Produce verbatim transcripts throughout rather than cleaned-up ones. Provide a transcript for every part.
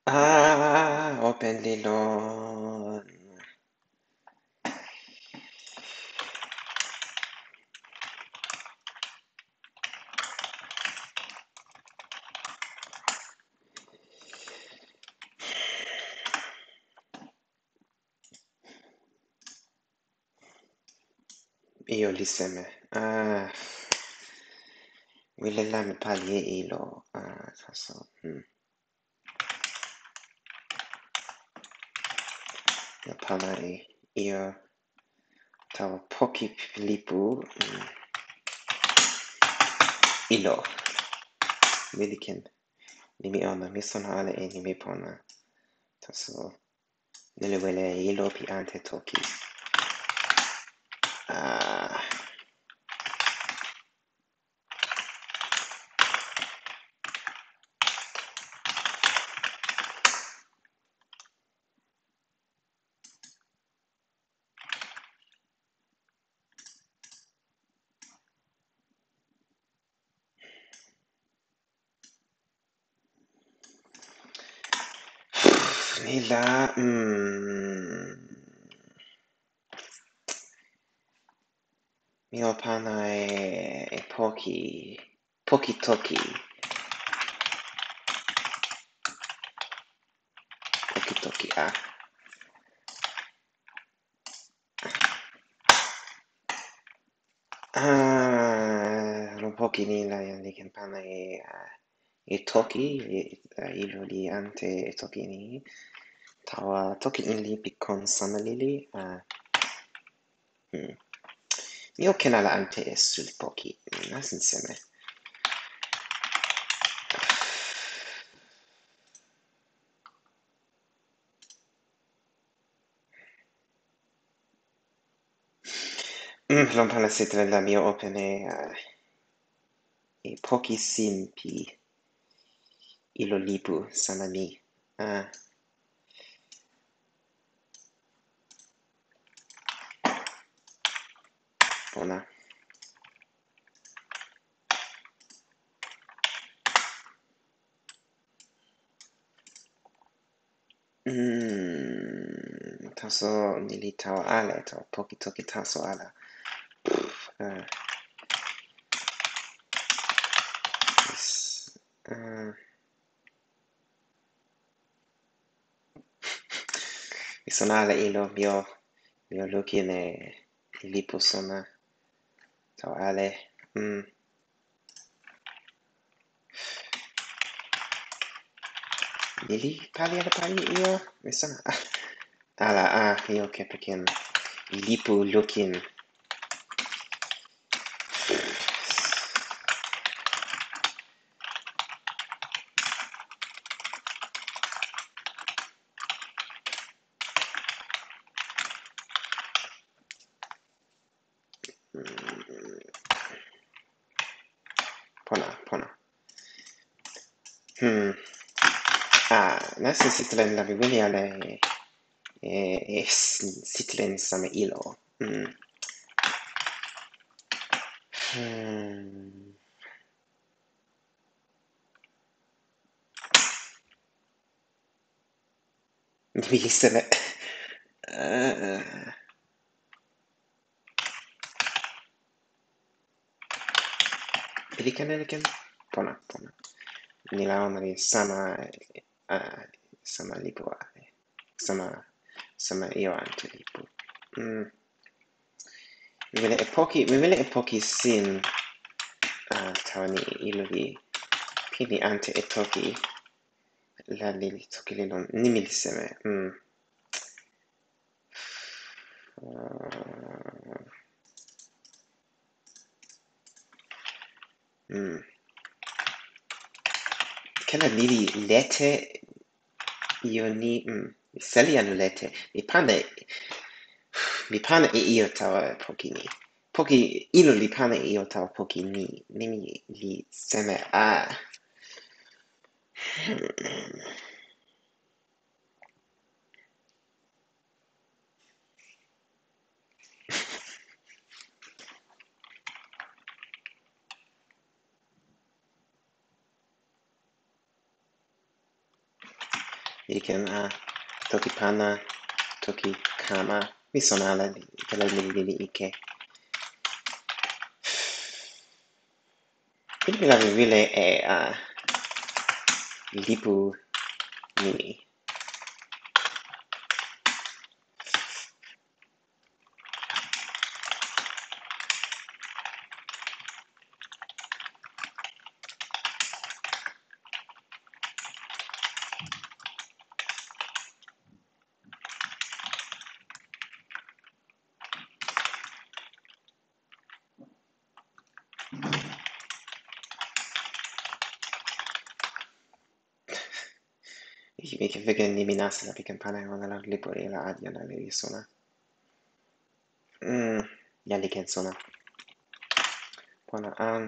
Ah, open Lilon. Io li seme. Ah, wile la me palie ilo. Ah, taso. Hmm. Io pala e io tawa poki lipu. Hmm. Ilo. Miliken. Nimi ona. Mi sona ale e nimi pona. Taso. Nele wele ilo pi ante toki. Ah. Nila. Hmm. Mio pana e, e poki. Poki toki. Poki toki. Ah. Ah, non pochi nila li ken pana e uh, e toki e uh, ilo li ante e toki ni tawa toki in li pikon sama lili uh, hmm. Mio ken ala ante e sul poki nasin seme mm, lon pana sitre la mio open e uh, e poki simpi ilo lipu sama mi ah bona mm, taso nili tawa ale tawa poki toki taso ala uh, yes. uh, Mi sono ala ilo mio mio lukin e lipu sona tawa ale mm. Lili pali ala pali io mi sono ah. Ala ah io che perché lipu lukin mm. Pona pona hmm ah nasi sitlen la vivini ale e e sitlen sama ilo mm. Hmm. Mi seme uh, Eliken eliken pona pona Nila ona li sama uh, sama lipu ale sama sama io ante lipu mm. Mi vele e poki mi vele e poki sin uh, tawani ilo li pini ante e toki la li toki li lon nimi li seme mm. uh, mm. Kena lili lete io ni mm. Seli anu lete mi pana mi pana e io tawa poki ni poki ilo li pana e io tawa poki ni nimi li seme ah Ken uh, toki pana, toki kama. Mi sona ala kala lili lili ike. Pili la vivile e uh, lipu nimi. Mikä vegen nimi nasa piken pana on la lipu e la adia na lili sona. Mm, jälliken sona. Pona an.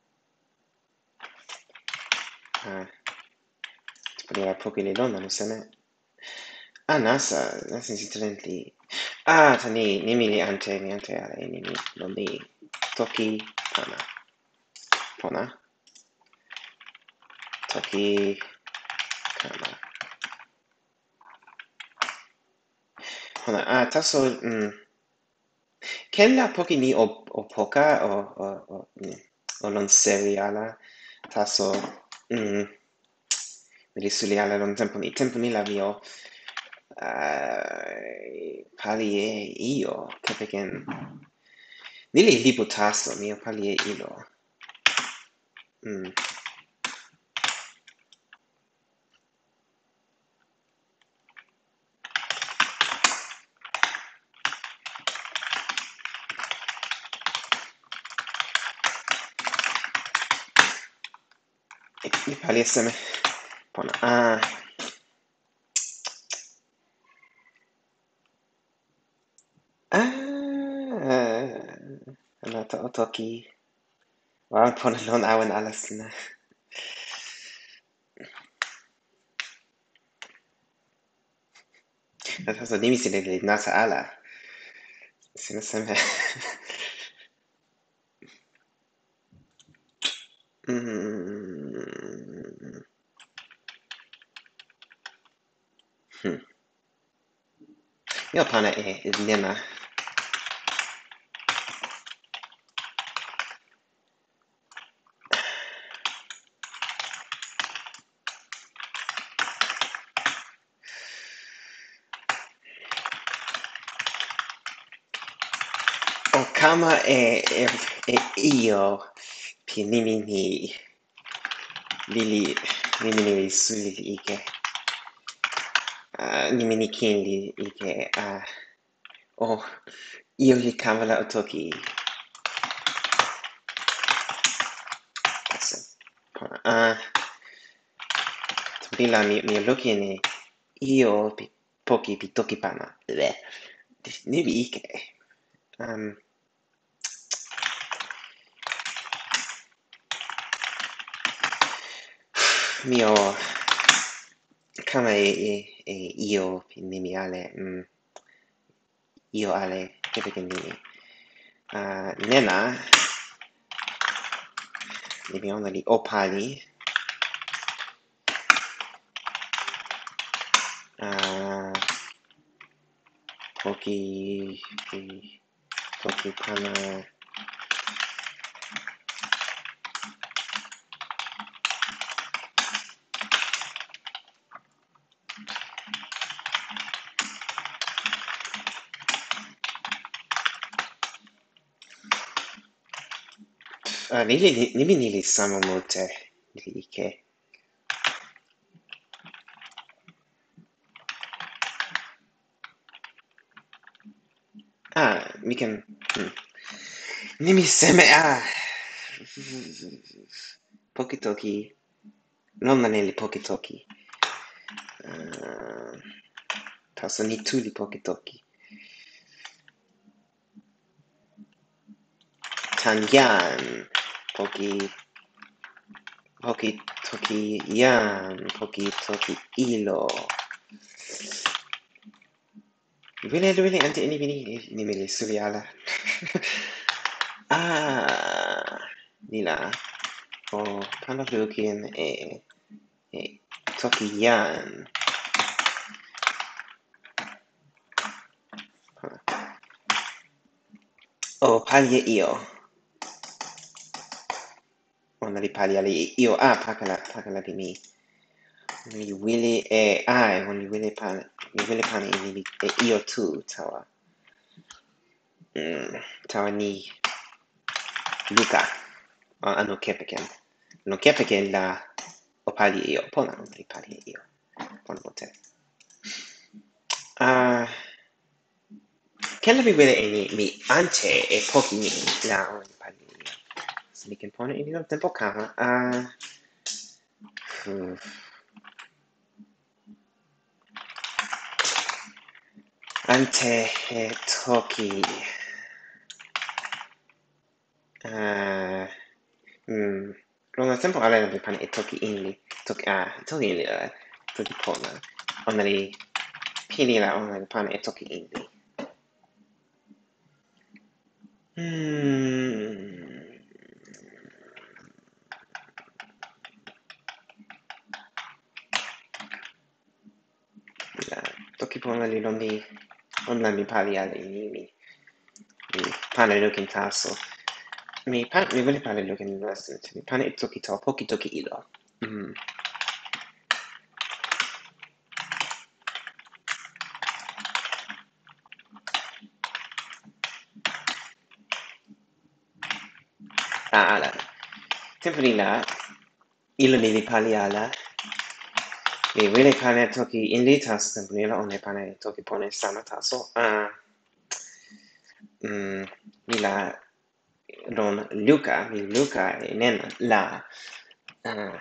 Uh, Podeva pochi le donna, non se ne. Ah, nasa, nasa incidentally. Ah, tani, nimi li ante, ni ante ale, nimi, non li. Toki, pana. Pona. Toki, kama. Pona, ah, taso, mm. Ken la poki ni o, o poka, o, o, o, mm, o lon seriala, taso, mm. Mi li suli ala lon tempo ni, tempo ni la vio, uh, pali e io, kepeken. Nili lipu taso, mio pali e ilo. Mm. Mi pali e seme. Pona, ah. Ah. Ana to toki. Wow, pona lon awen alas na. Taso nimi sile li nasa ala. Sina seme. Mm. Hmm. Io pana e nena. O kama e, e, e io pi nimi ni lili nimi ni suli ike. Uh, nimi ni kin li ike. Uh, oh, io li kavala o toki. Taso. Pona, ah. Bila mi, mi loki ne io pi poki pi toki pana. Bleh. Nimi ike. Um, mio kama e, e, e io pi nimi ale. Mm, io ale kepeken nimi. Uh, nena. Nimi ona li opali. Uh, poki pi toki pana. Uh, nili, nimi nili sama multe. Nili ike. Ah, mi ken. Hmm. Nimi seme, ah. Poki toki. Non neli poki toki. Uh, taso ni tuli poki toki. Tanyan. Poki. Poki toki yan. Poki toki ilo. Vile vile ante ini vini ni mili suli ala. Ah, nila. O pana lukin e e toki yan. pona. O pali e io. Ona li pali ali io ah pakala pakala di mi. Mi wili e ai when you wili pan mi wili pan e ni e io tu tawa. Mm, tawa ni Luca. Uh, ano kepeken. No kepeken la o pali e io. Pona ona li pali e io. Pona bote. Ah, kella mi wili e ni mi ante e poki ni la ona li pali e io. So mi ken pona e ni no tempo kama. Ah, uh, ante e toki. Ah, mm, lona tempo ala mi pan e toki inli. Toki ah, toki inli la. Toki pona. Ona li pili la ona li pan e toki inli. Hmm. La toki pona li lon li on la mi pali ala ni mi mi pana lukin taso. Mi pan mi vole pana lukin lesson. Mi pana e toki to poki toki ilo. Mm. Ah, ala. Tempo ni la ilo ni li pali ala. Mi vole pana e toki inli taso tempo ni la on e pana e toki pona e sama taso. Ah. Mm, mi la lon Luca, mi Luca e nena la ah,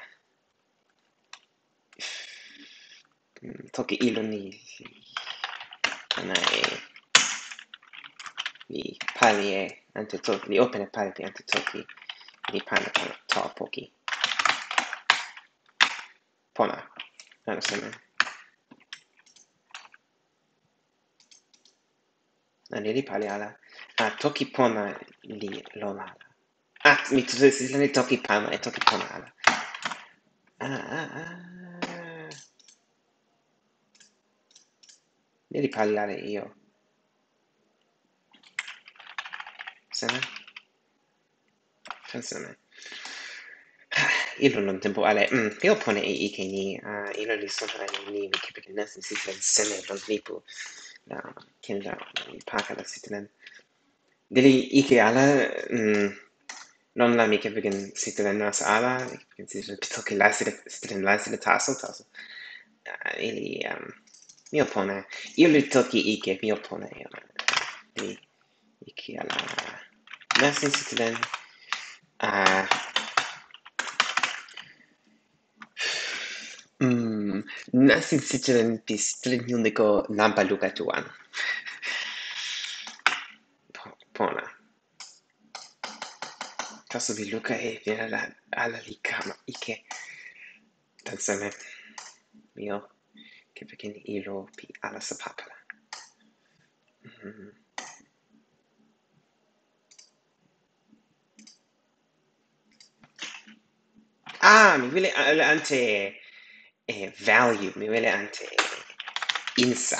mm, toki ilo ni ana e li pali e ante toki, li open e pali pi ante toki, li pana pana to poki. Pona, ana seme. Ani li pali ala. Ah, toki pona li lola ala. Ah, mi tu si ni toki pana e toki pona ala. Ah, ah, ah. Ni li pali ala io. Seme? Seme? Ilo non tempo ale. Mm, io pone e ike ni. Ah, ilo li sopra ni ni mi kepeke nasi si sen seme don lipu. La kenda mi paka la sitelen. Dili ike ala. Mm, non la mi kepeke sitelen nas ala. Mi kepeke sitelen pitoke la sitelen la sitelen taso taso. Ah, ili um, mi opone. Io li toki ike mi opone. Mi ike ala. Nasi sitelen. Ah. Mm, nasin sitelen pis tlen yunde ko lampa luka tuan. Pona. Taso vi luka e viene ala, ala li kama ike. Tansame mio che perché ilo pi ala sapapala. Mm. Ah, mi vile ante eh, value, mi vile ante insa.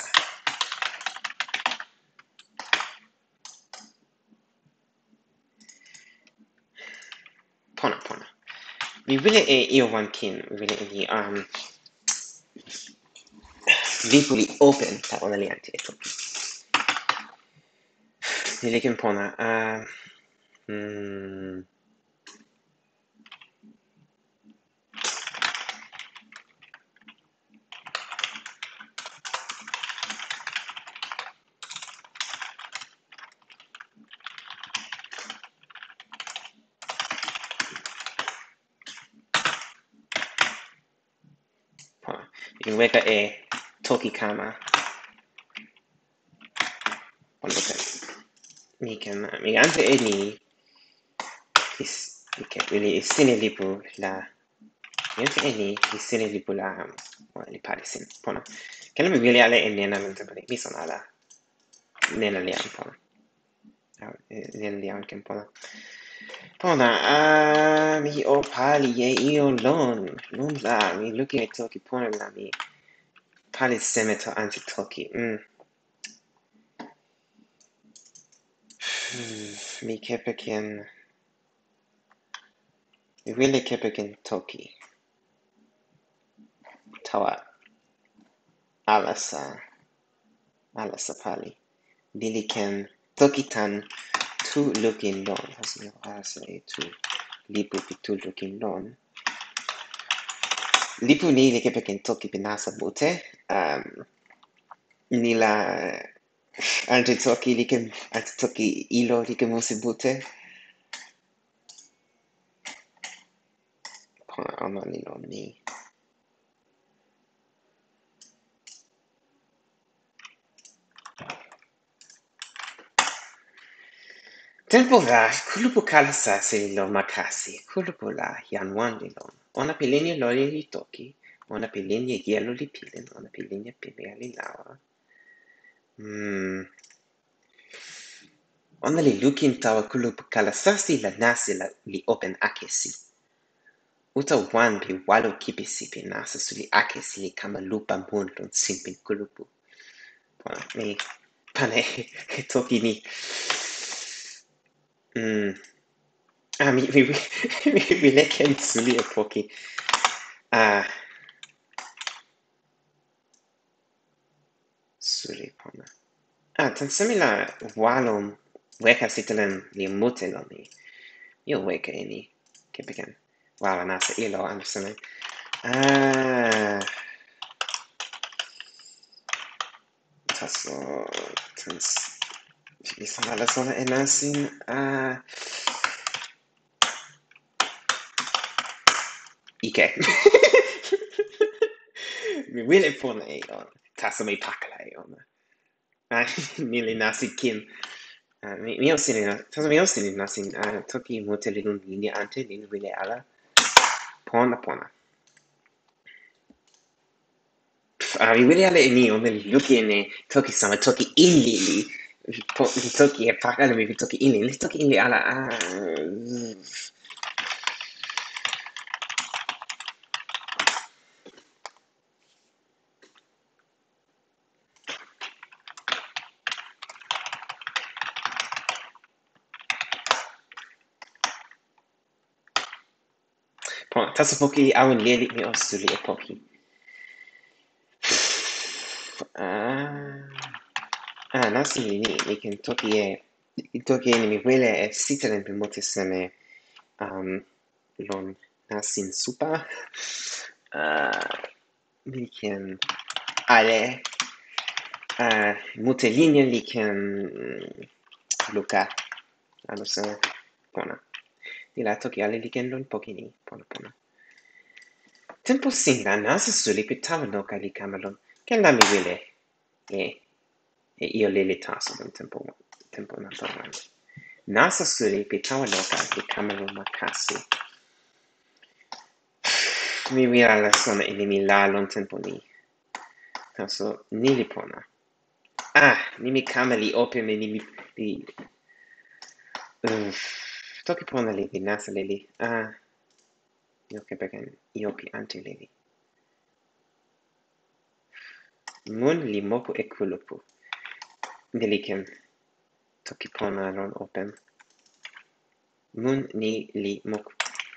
Pona, pona. Mi vile e io one kin, mi vile e ni um vipuli open ta ona li ante eto. Mi vile kin pona. Uh, mm, pona. Mi weka e toki kama. Pona bote. Mi ken, mi ante e ni is, mi ken, mi sine lipu la Niente e ni li sini li pula um, li pari sin pona. Kena mi vili ale e nena men tempani. Mi son ala nena li am pona. Nena li am ken pona. Pona, ah, mi o pali e io lon. Lon la, mi luki e toki pona la mi pali seme to anti toki. Mm. mi kepeken mi wile kepeken toki tawa alasa alasa pali lili ken toki tan tu lukin lon hasmi alasa e tu lipu pi tu lukin lon lipu ni li kepeken toki pinasa bute um, ni la ante toki li ken ante toki ilo li ken musi bute pona ona li lon ni tenpo la kulupu kalasa se lo makasi kulupu la yan wan li lon ona pilini loli li toki ona pilini yelo li pilin ona pilini pilini li lawa hmm ona li lukin tawa kulupu kalasasi la nasi la li open akesi uta wan pi walo kipisi pi nasa suli akesi li kama lupa mun lon simpin kulupu pona mi pane toki ni hmm ah mi mi mi mi leken suli e poki ah suli pona ah tan semi la walo weka sitelen li mute lo mi io weka e ni kepeken wala nasa ilo andersone ah taso tans bisa ala sona e nasin ah ike mi wile pona e on taso mi pakala e on ah nili nasi kin ah mi mi osini na taso mi osini nasin ah toki mute li nun lini ante lini wile ala pona pona ah mi wile ala e ni on li luki ene toki sama toki inli li po li toki e pakala mi li toki inli li toki inli ala ah pona taso poki awen leli mi osuli e poki ah ah nasi ni ni mi ken toki e toki e ni mi wile e sitelen pe mote seme um lon nasin supa ah mi ken ale ah mute linea li ken luka alo se pona ni la toki ale li ken lon poki ni pona pona tempo singa nasa suli pe tawa noka li kamalon ken la mi wile e e io lele taso lon tempo tempo na tawa nasa suli pe tawa noka li kamalon makasi mi wira la sona e mi la lon tempo ni taso ni li pona ah ni mi kama li open e ni mi li uh, toki pona li li nasa lili ah io che perché io pi ante lili mun li moku e kulupu nili ken toki pona lon open mun ni li moku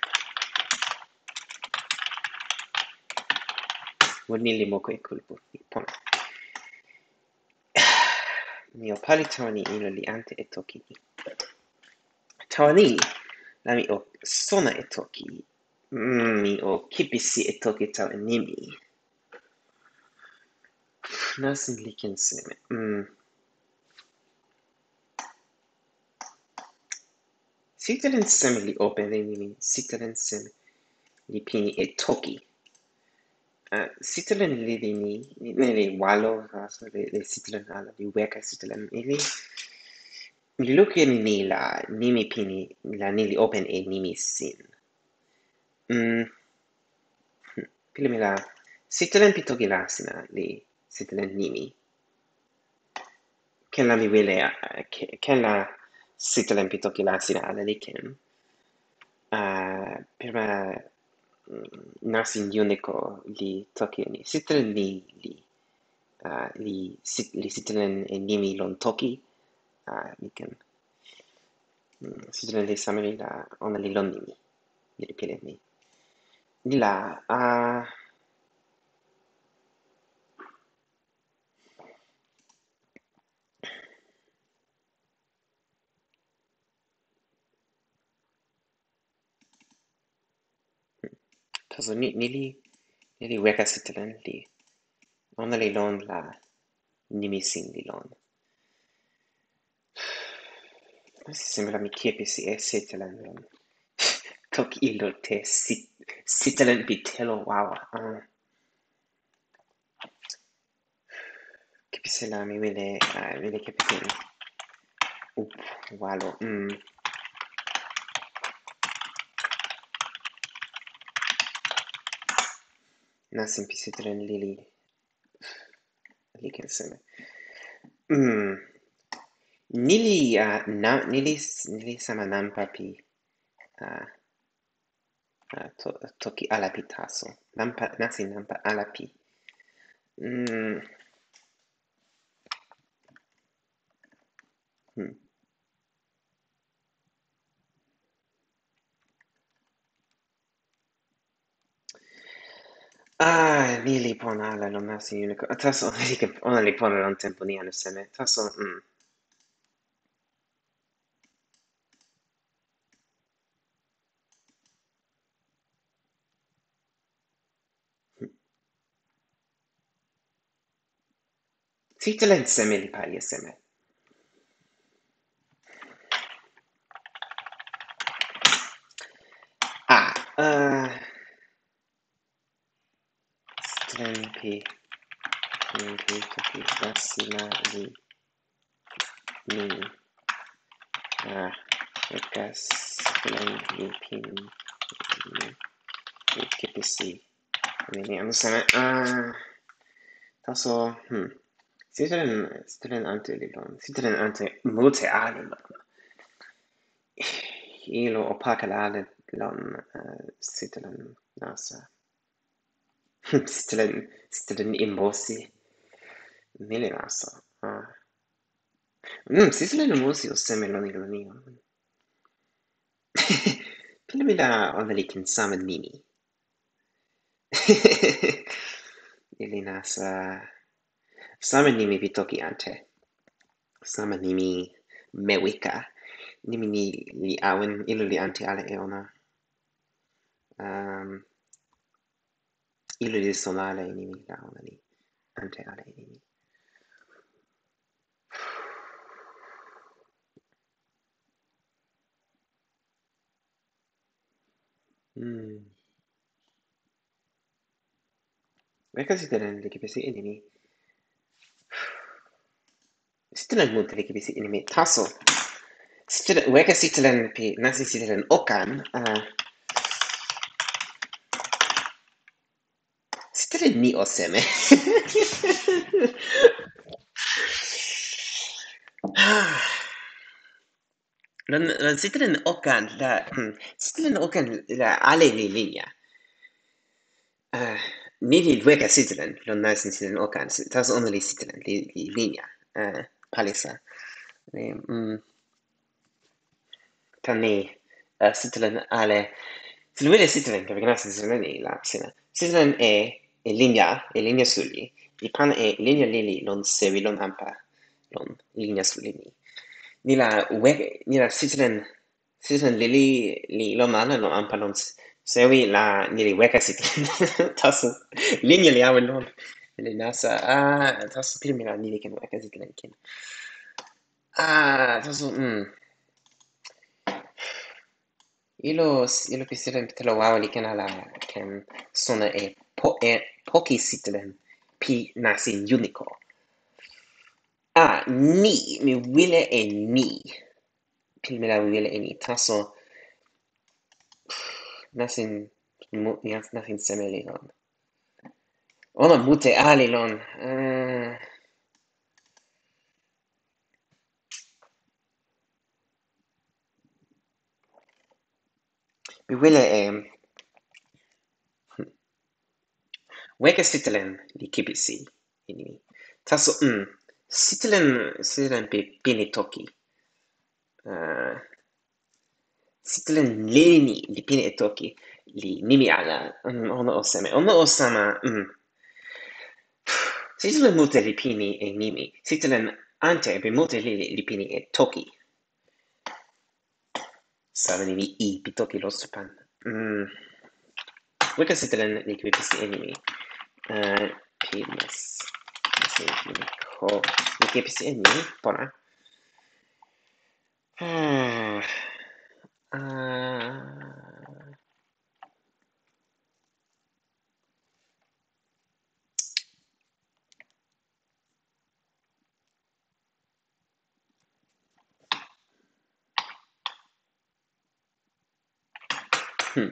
mun ni li moku e kulupu pona mi o pali tawa ni ilo li ante e toki ni tawa ni la mi o sona e toki mm, mi o kipisi e toki tawa e nimi nasin li ken seme mm. sitelen seme li open e nimi sitelen seme li pini e toki uh, sitelen lili ni ne li walo aso le, le sitelen ala li weka sitelen ili mi luki ni la nimi pini la ni li open e nimi sin mm. pili mi la sitelen pi toki la sina li sitelen nimi ken la mi wile uh, ken la sitelen pi toki la sina ala li ken uh, prima nasin unico li toki ni sitelen ni li uh, li sit li sitelen e nimi lon toki uh, mi ken sitelen li sama li la ona li lon nimi li pilin ni ni la a taso ni ni li ni li weka sitelen li ona li lon la nimi sin li lon sembra mi kepisi e sitelen lon toki ilo te sit sitelen pi telo wawa uh, kepisi la mi wile uh, wile kepisi up walo mm. nasin pi sitelen lili li ken seme mm. nili uh, na nili nili sama nampa pi uh, uh, to, toki alapi taso nampa nasi nampa alapi mm. hmm. ah ni li pona ala lo nasi unico taso li ke ona li pona lon tempo ni anu seme taso mm. sitelen seme li pa ye seme ah uh, sitelen pi pi toki nasi na li ni ah ekas sitelen li pin li kepisi ni anu seme ah taso hmm sitelen sitelen ante li lon sitelen ante multe ale lon ilo opaka ale lon uh, sitelen nasa sitelen sitelen imbosi nili nasa ah mm sitelen imbosi o seme lon ilo ni pila mi la ona li ken sama nimi ili nasa sama nimi pi toki ante sama nimi mewika nimi ni li awen ilo li ante ale e ona um, ilo li sona ale e nimi la ona li ante ale e nimi mm. weka sitelen li kipisi e nimi sitelen multe li kipisi e nimi taso sitelen weka sitelen pi nasi sitelen okan uh, sitelen ni o seme lon lon sitelen okan la hmm, sitelen okan la ale li linja uh, ni li weka sitelen lon nasin sitelen okan taso ona li sitelen li, li linja uh, palisa ni mm, tani uh, sitelen ale sitelen wile sitelen kepika nasin sitelen ni la sina sitelen e e linja e linja suli li pana e linja lili lon sewi lon ampa lon linja suli ni ni la weka ni la sitelen sitelen lili li lon ala lon ampa lon sewi la ni li weka sitelen taso linja li awen lon li nasa ah taso pilmi la ni li ken weka sitelen ken ah taso mm ilo ilo pi sitelen telo wawa li ken ala ken sona e po e poki sitelen pi nasi unico ah ni mi wile e ni pilmi la wile e ni taso nasin mu, nasin semeli lon ona mute ali lon uh, mi wile e weka sitelen li kipisi ini taso mm, sitelen sitelen pi pini toki uh, sitelen lili ni li pini e toki li nimi ala mm, ono o seme ono o sama mm. Sitelen mute li pini e nimi sitelen ante be mute lili li pini e toki sama nimi i pi toki lo supan mm. Weka sitelen li kipisi e nimi uh, pi mas ko li kipisi e nimi pona ah ah hmm.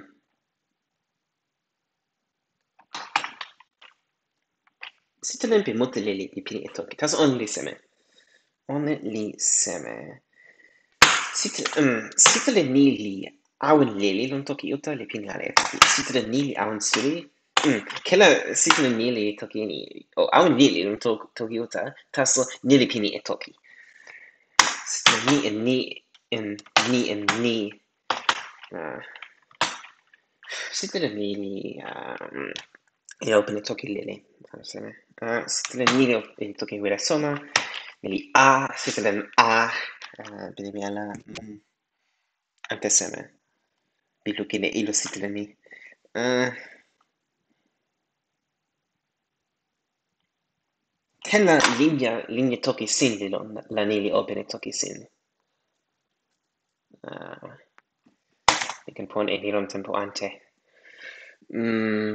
Sitelen pi mute lili li pini e toki taso on li seme on li seme Sitelen um, sitelen ni li awen lili lon toki uta li pini ala e toki sitelen ni li awen suli mm. Kela sitelen ni li toki ni o oh, awen lili lon to, toki uta taso ni li pini e toki sitelen ni en ni en ni en ni uh, sitelen ni li um, li open e toki lili seme uh, sitelen ni li toki wile sona li a sitelen a uh, pini mi ala mm. Ante seme mi lukin e ilo sitelen ni uh, ken la linja linja toki sin li lon la ni li open e toki sin uh, mi ken pon e ni lon tempo ante mm.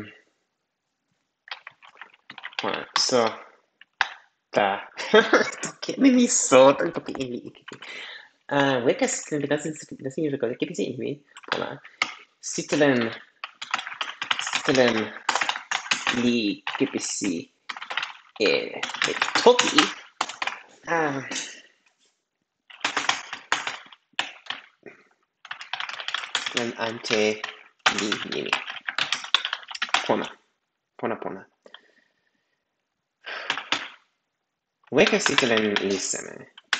uh, so ta toki mi mi so toki ili ikiki uh, weka sitelen bita sin sitelen sin yuko kipisi imi pola sitelen sitelen li kipisi e, e toki ah len ante li nimi pona pona pona weka sitelen li seme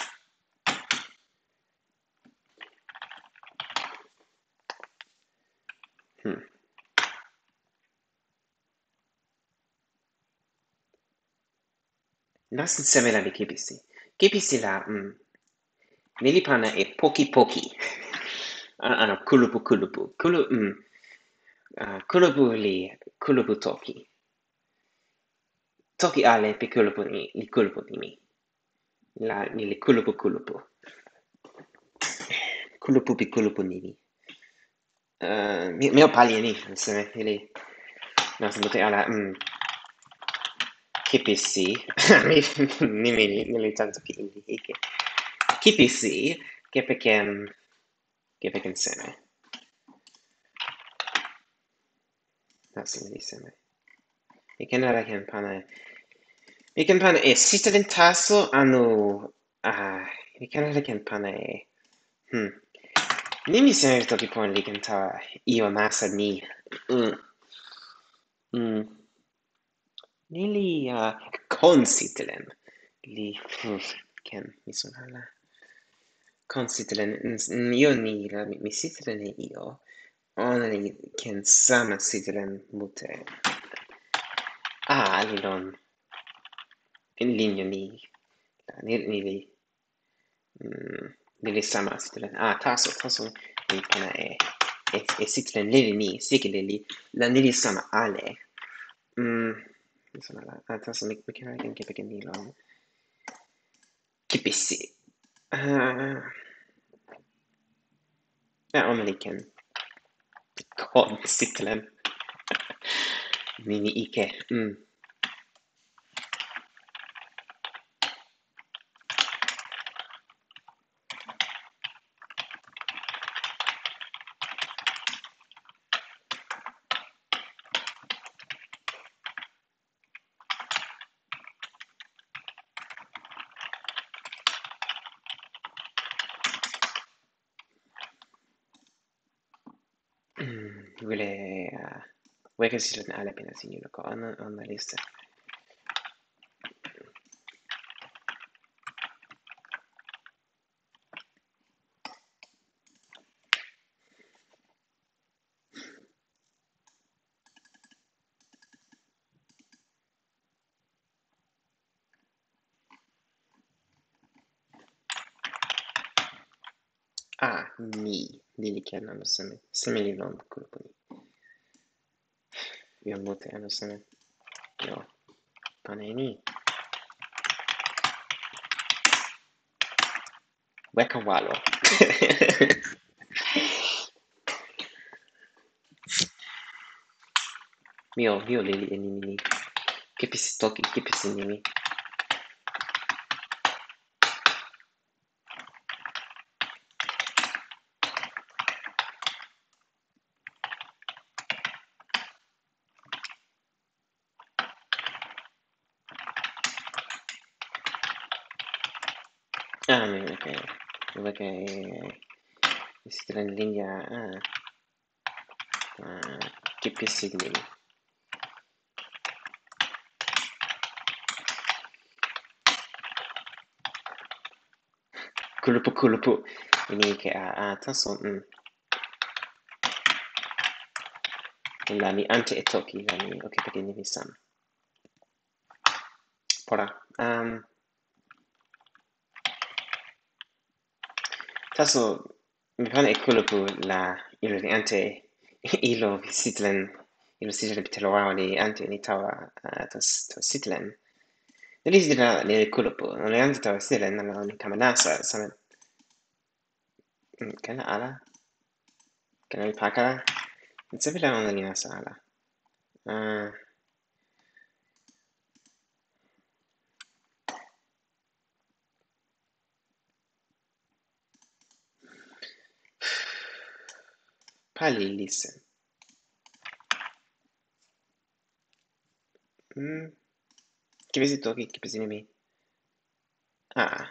hmm. Nasin seme la li kipisi kipisi la mm. Nili pana e poki poki ano kulupu kulupu kulu mm. uh, kulupu li kulupu toki toki ale pe kulupu ni li kulupu ni mi la ni li kulupu kulupu kulupu pi kulupu ni mi uh, mi, mi o pali ni seme ili nasin mute ala mm. Kipisi mi ni mi ni li tanto pi ili ike kipisi kepeken kepeken seme nasin li seme mi ken ala ken pana mi ken pana e sitelen taso anu ah mi ken ala ken pana e hmm ni mi seme toki pon li ken tawa io nasa ni mm. Mm. Ni li uh, kon sitelen li uf, ken mi son ala kon sitelen n- io ni la mi, mi sitelen e io ona li ken sama sitelen mute ah li lon in linja ni ni, ni li mm, ni li sama sitelen ah taso taso ni pana e e, e sitelen lili ni sike lili la ni li sama ale mm, mi son ala ah, taso mi, mi ken ala ken kepeken ni lon kipisi ah ja ona li ken kon sitelen mini ike mm. Mm, wile uh, weka sitelen ale pina sinjula ko ona ona lista ni lili ken anu seme. Seme li lon kulupu ni. Io mute anu seme. Io pane ni. Weka walo. Mio, mio lili e nimi ni. Kipisi toki, kipisi nimi. Ah, mi okay. Weka e... Sitelen linja... Ah. Ah, kipisi nimi. Kulupu kulupu. Ini ke a a taso mm. La mi ante e toki la mi okay perché ni sama. Pora. Um taso mi pana e kulupu la ilo ni ante ilo sitlen ilo sitlen pitelo ni ante ni tawa uh, tos tos sitlen. Neli sitlen ni kulupu. Non le ante tawa sitlen na ni kamanasa sama. Mm, kana ala. Kana mi pakala. Nsepila ona ni nasa ala. Ah. Uh, Pali listen. Mm. Kipisi toki, kipisi nimi. Ah.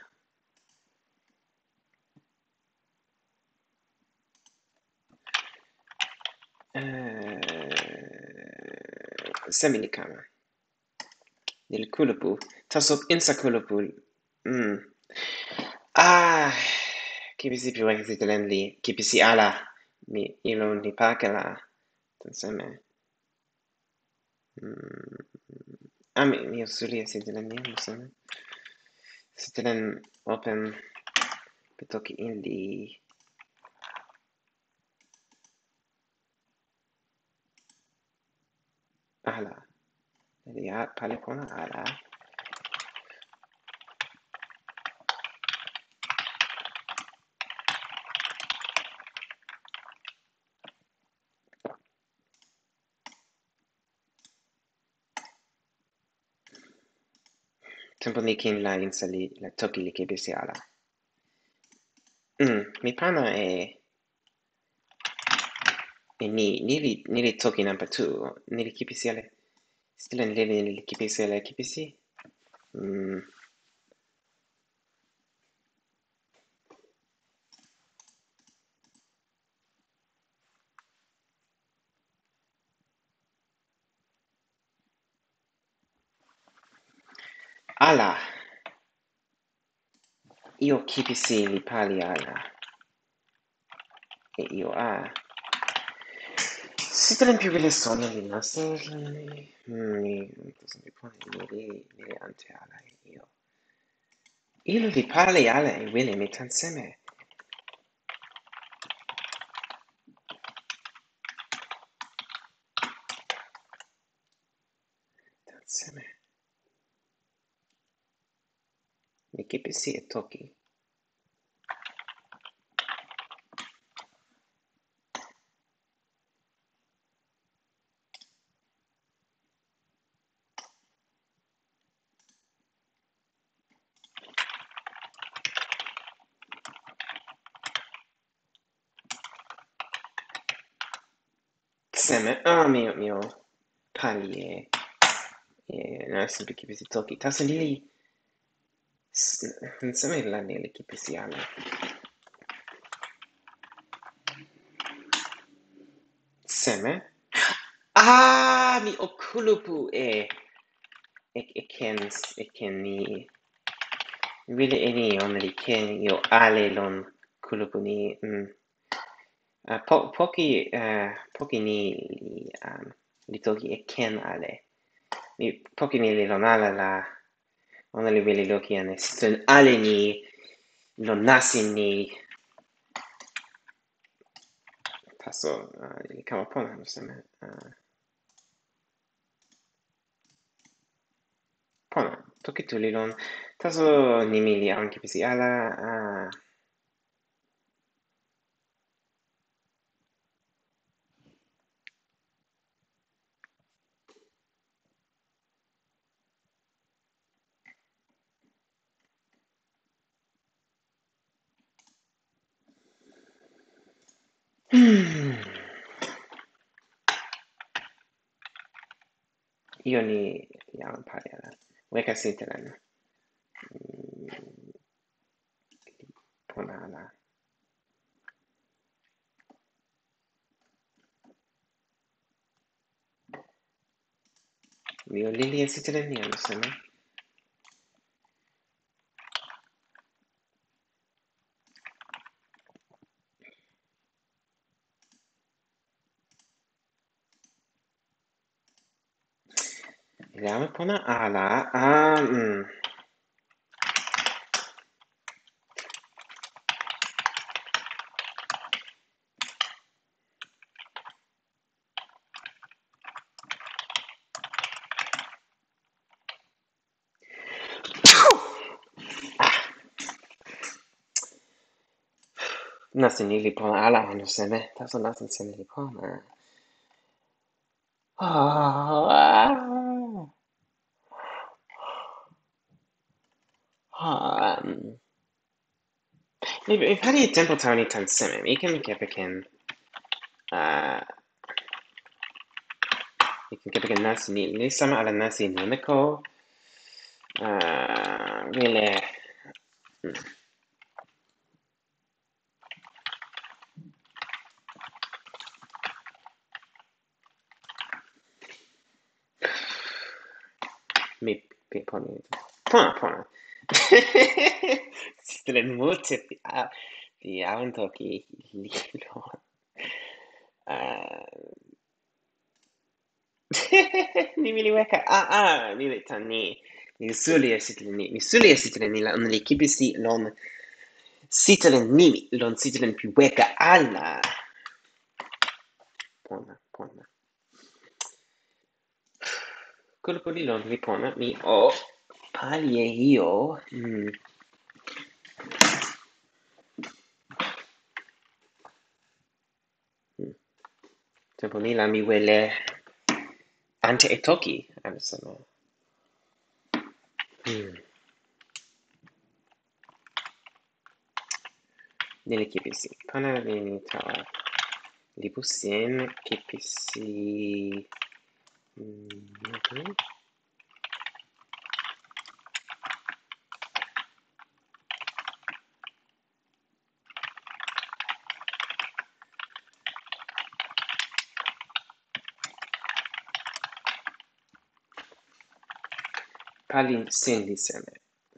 Uh, Semini kama. Nel kulupu. Taso insa kulupu. Mm. Ah. Kipisi piwa sitelen li. Kipisi ala. Mi ilo ni pakala. Tanseme. Mm. Ah, mi, mi usulia sitelen ni. Museme. Sitelen open. Pitoki indi. Ala. Eli a pale pona ala. Tempo ni kin la insa li la toki li kipisi ala. Mm, mi pana e e ni ni li ni li toki number two ni li kipisi ale stilen lili ni li kipisi ale kipisi mm. Ala io kipisi li pali ala e io a stilen più belle sono li nasa mm, mi mi pone ni li ni li ante ala e io io li pali ala e wile mi tanseme tanseme mi kipisi e toki. Seme, ah mio mio pali e e non è sempre kipisi toki. Taso lili Seme la ni li kipisi ala. Seme? Ah, mi o kulupu e e e ken e ken ni wile e ni on li ken io ale lon kulupu ni mm. Uh, po poki uh, poki ni li um, li toki e ken ale. Mi poki ni li lon ala la ona li wile loki ane sitlen ale ni lon nasin ni taso uh, li kama pona anu seme. Uh, pona, toki tuli lon. Taso nimi li awan kipisi ala. Uh, hmm. Io ni awan pali ala. Weka sitelen. Mm, pona ala. Mi o lili e sitelen ni anu seme. Vediamo pona ala. Ah, mm. Nasin ni li pona ala anu seme. Taso nasin seme li pona. Ah, ah, mm. Mi mi pali e tempo tawa ni tan seme. Mi ken mi kepeken. Uh, mi ken kepeken nasi ni. Ni sama ala nasi nemeko. Uh, wile. Mm. Mi pi poni. Pona, pona. Sitelen multe pi a pi awan toki li lon. Uh, ni mi li weka. Ah, ah, mi li tan ni. Mi suli e sitelen ni. Mi suli e sitelen ni la on li kipisi lon sitelen ni lon sitelen pi weka ala. Pona, pona. Kulupu li lon li pona mi o pali e io. Mm. Mm. Tempo ni la mi wele ante e toki anu seme. Mm. Ni li kipisi. Pana li ni tawa. Li pusien kipisi. Mm. Mhm. Pali sen li seme.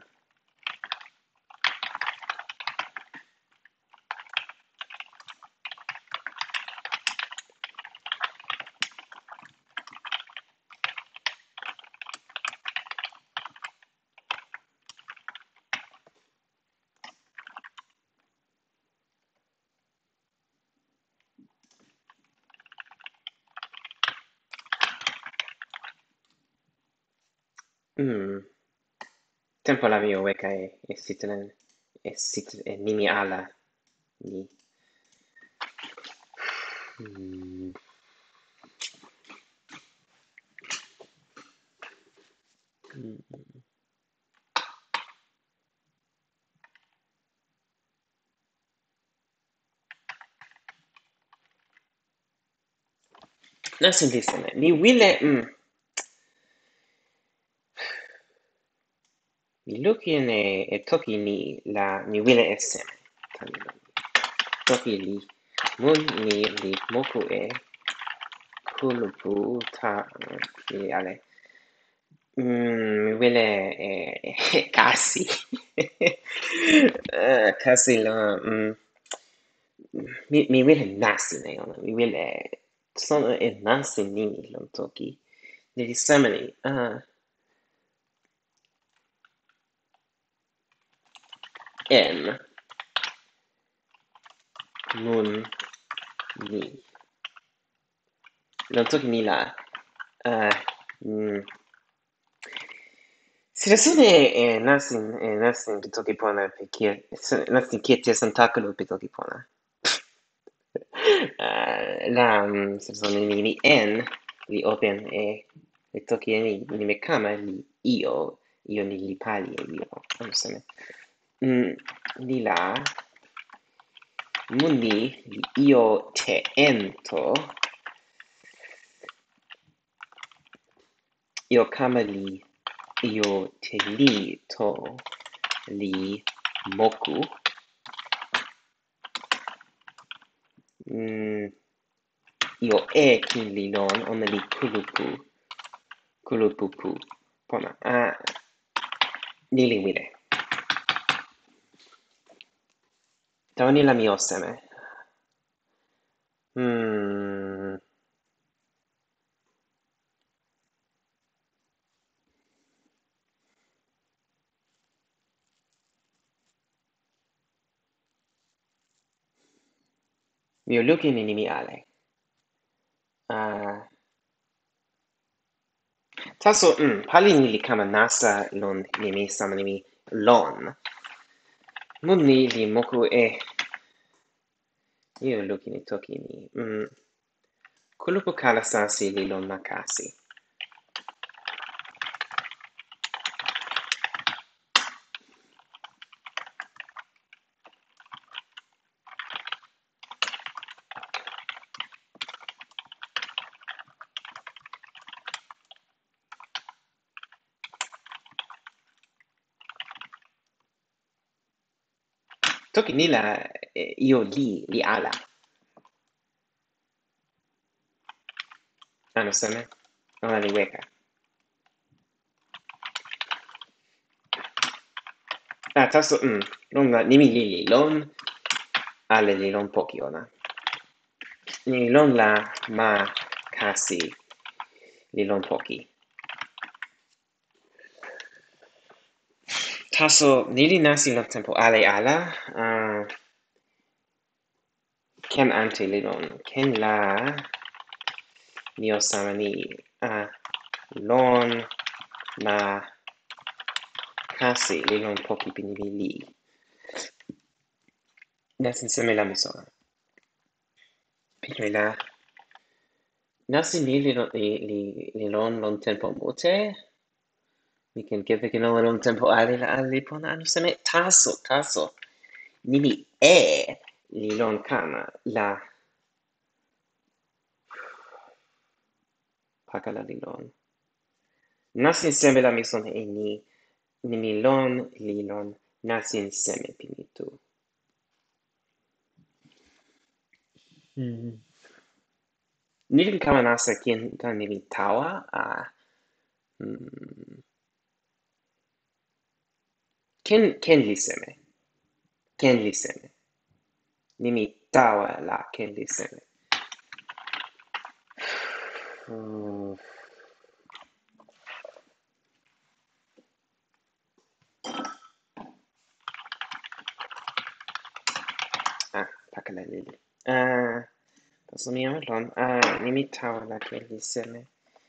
Mm. Tempo la mi o weka e, e sitelen. E sit e nimi ala. Ni. Mm. Mm. Nasin li seme. Mi wile. Mm. Mi lukin e, e toki ni la mi wile e seme. Tani lon. Toki li mun ni li moku e kulupu ta mi ale. Mm, mi wile e, e kasi. uh, kasi lo. Mm, mi, mi wile nasi ne ona. Mi wile sono e nasi nimi lon toki. Ni li semeni. Uh, en. Mun ni. Lon toki ni la. Uh, mm, sila sone e nasin e nasin pi toki pona pe kia nasin kia te san takalo pi toki pona. Uh, la um, sila sone ni ni en li open e e toki e ni ni me kama li io io ni li pali e io. Amsene. Mm, ni la mundi li io te ento io kama li io te li to li moku. Mm, io e kin li lon ona li kulupu. Kulupupu. Pona. Ah, ni li wile. Tawa ni la mi oseme. Hmm. Mi o lukin ni mi ale. Ah, taso, mm, pali ni li kama nasa lon ni mi sama ni mi lon. Mun ni li moku e io lukin ni toki ni. Mm. Kulupu kala sasi li lon makasi. Toki ni la eh, io li, li ala. Ano seme? Ona li weka. Ah, taso, mm, lon la, nimi li li lon, ale li lon poki ona. Ni lon la ma kasi li lon poki. Taso, ni li nasi lon tempo ale ala, uh, ken ante li lon, ken la mi o sama ni, uh, lon ma kasi li lon poki pini mi li. Nasin seme la mi sona. Pini la, nasin ni li, li, li, li lon lon tempo mute, mi ken kepeken ona lon tempo ale la ale li pona anu seme, taso, taso. Nimi e li lon kama la pakala li lon. Nasin seme la mi son e ni nimi lon li lon nasin seme pinitu. Mm. Ni li kama nasa kien tan nimi tawa a mm, ken ken li seme. Ken li seme. Nimi tawa la ken li seme. Mm. Ah, pakala li li. Ah, paso mi lon. Ah, nimi tawa la ken li seme.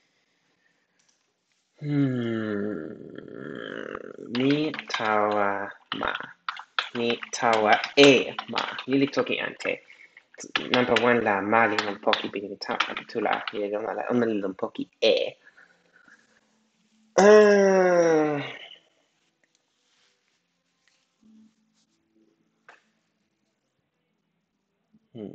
Hmm. Mi tawa ma. Mi tawa e ma. Lili toki ante. Number one la mali non poki bini mi tawa tu la. Lili lona la ona li non poki e. Uh, hmm.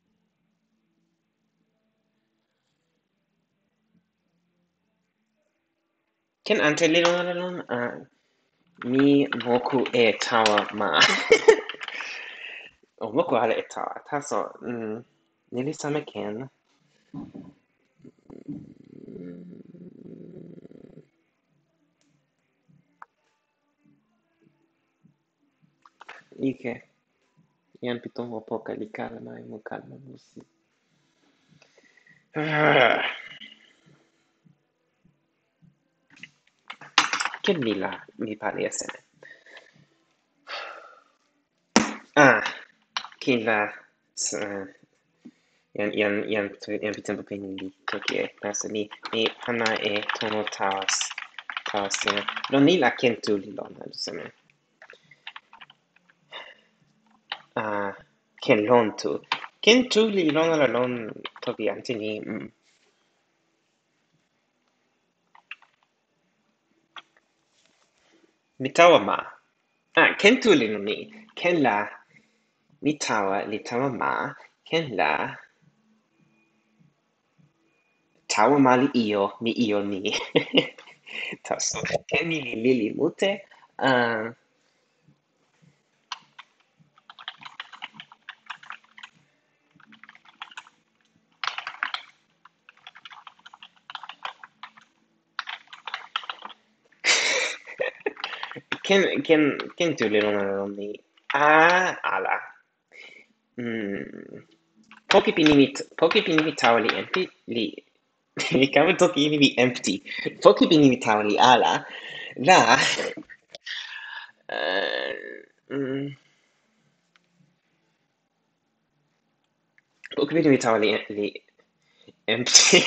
Ken ante li lona la lon? Uh, mi moku e tawa ma. O moku ala e tawa. Taso, mm, nili sama ken. Ike. Ian pitongo poka li kalama e mo kalama musi. Ah. Ken mi la mi pali e seme. Ah, ken la uh, jan jan jan jan pi tenpo pini li toki e taso ni ni pana e tono tawas tawas tena lon ni la ken tu li lon adu seme ah ken lon tu ken tu li lon ala lon toki ante ni mm. mi tawa ma ah ken tu li no ni ken la mi tawa li tawa ma ken la tawa ma li io mi io ni taso ken ni li lili mute ah ken ken ken tu li lon ala lon ni ah ala mm. Poki pini mi poki pini mi tawa li empty li mi kama toki ini mi empty poki pini mi tawa li ala la uh, mm, poki pini mi tawa li, li empty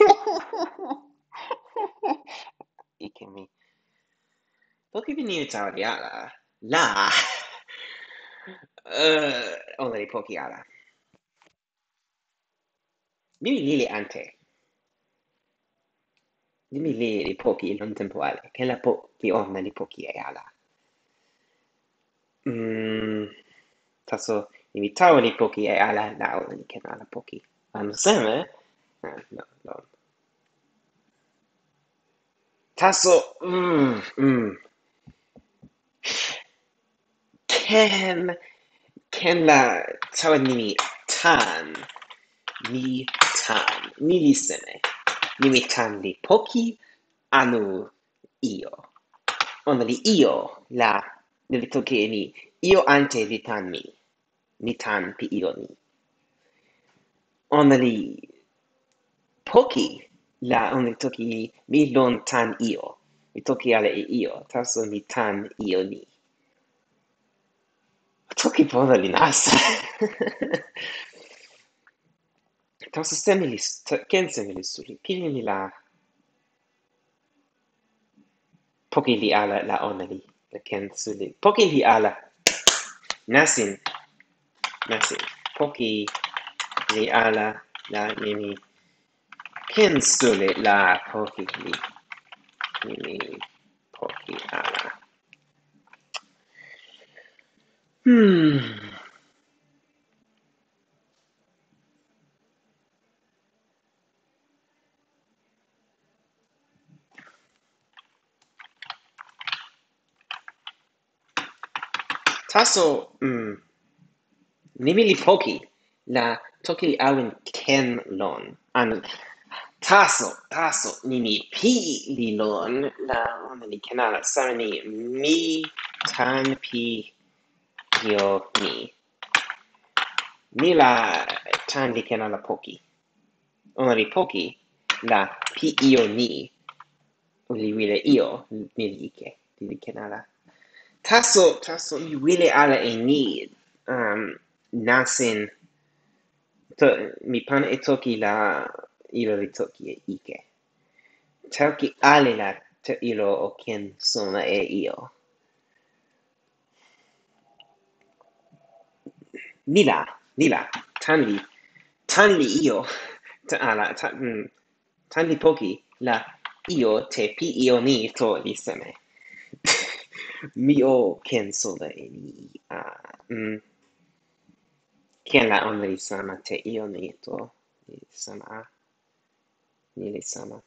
ike mi poki pini mi tawa li ala la uh, ona li poki ala mi mi lili ante mi mi lili li poki lon tempo ale ke la poki ona li poki e ala mm, taso mi tawa li poki e ala la ona li ken ala poki anu seme ah, no, no. Taso mm, mm. ken ken la tawa ni mi tan mi tan mi li seme ni mi tan li poki anu io ona li io la ni li toki e ni io ante li tan mi mi tan pi io ni ona li poki la ona li toki mi lon tan io mi toki ala e io taso mi tan io ni toki pona li nasa taso seme li ken seme li suli pini mi la poki li ala la ona li la ken suli poki li ala nasin nasin poki li ala la nimi ken suli la poki li nimi poki ala hmm taso mm, nimi li poki la toki li awen ken lon an taso taso nimi pi li lon la ona li ken ala sama ni mi tan pi io ni mi la tan li ken ala poki ona li poki la pi io ni li wile io mi li ike li ken ala taso taso mi wile ala e ni um, nasin to, mi pana e toki la ilo li toki e ike toki ale la te ilo o ken sona e io nila nila tanli tanli io ta ala ta, mm, tanli poki la io te pi io ni to li seme mi o ken sona e ni uh, mm, ken la ona li sama te io ni to li sama a ni li sama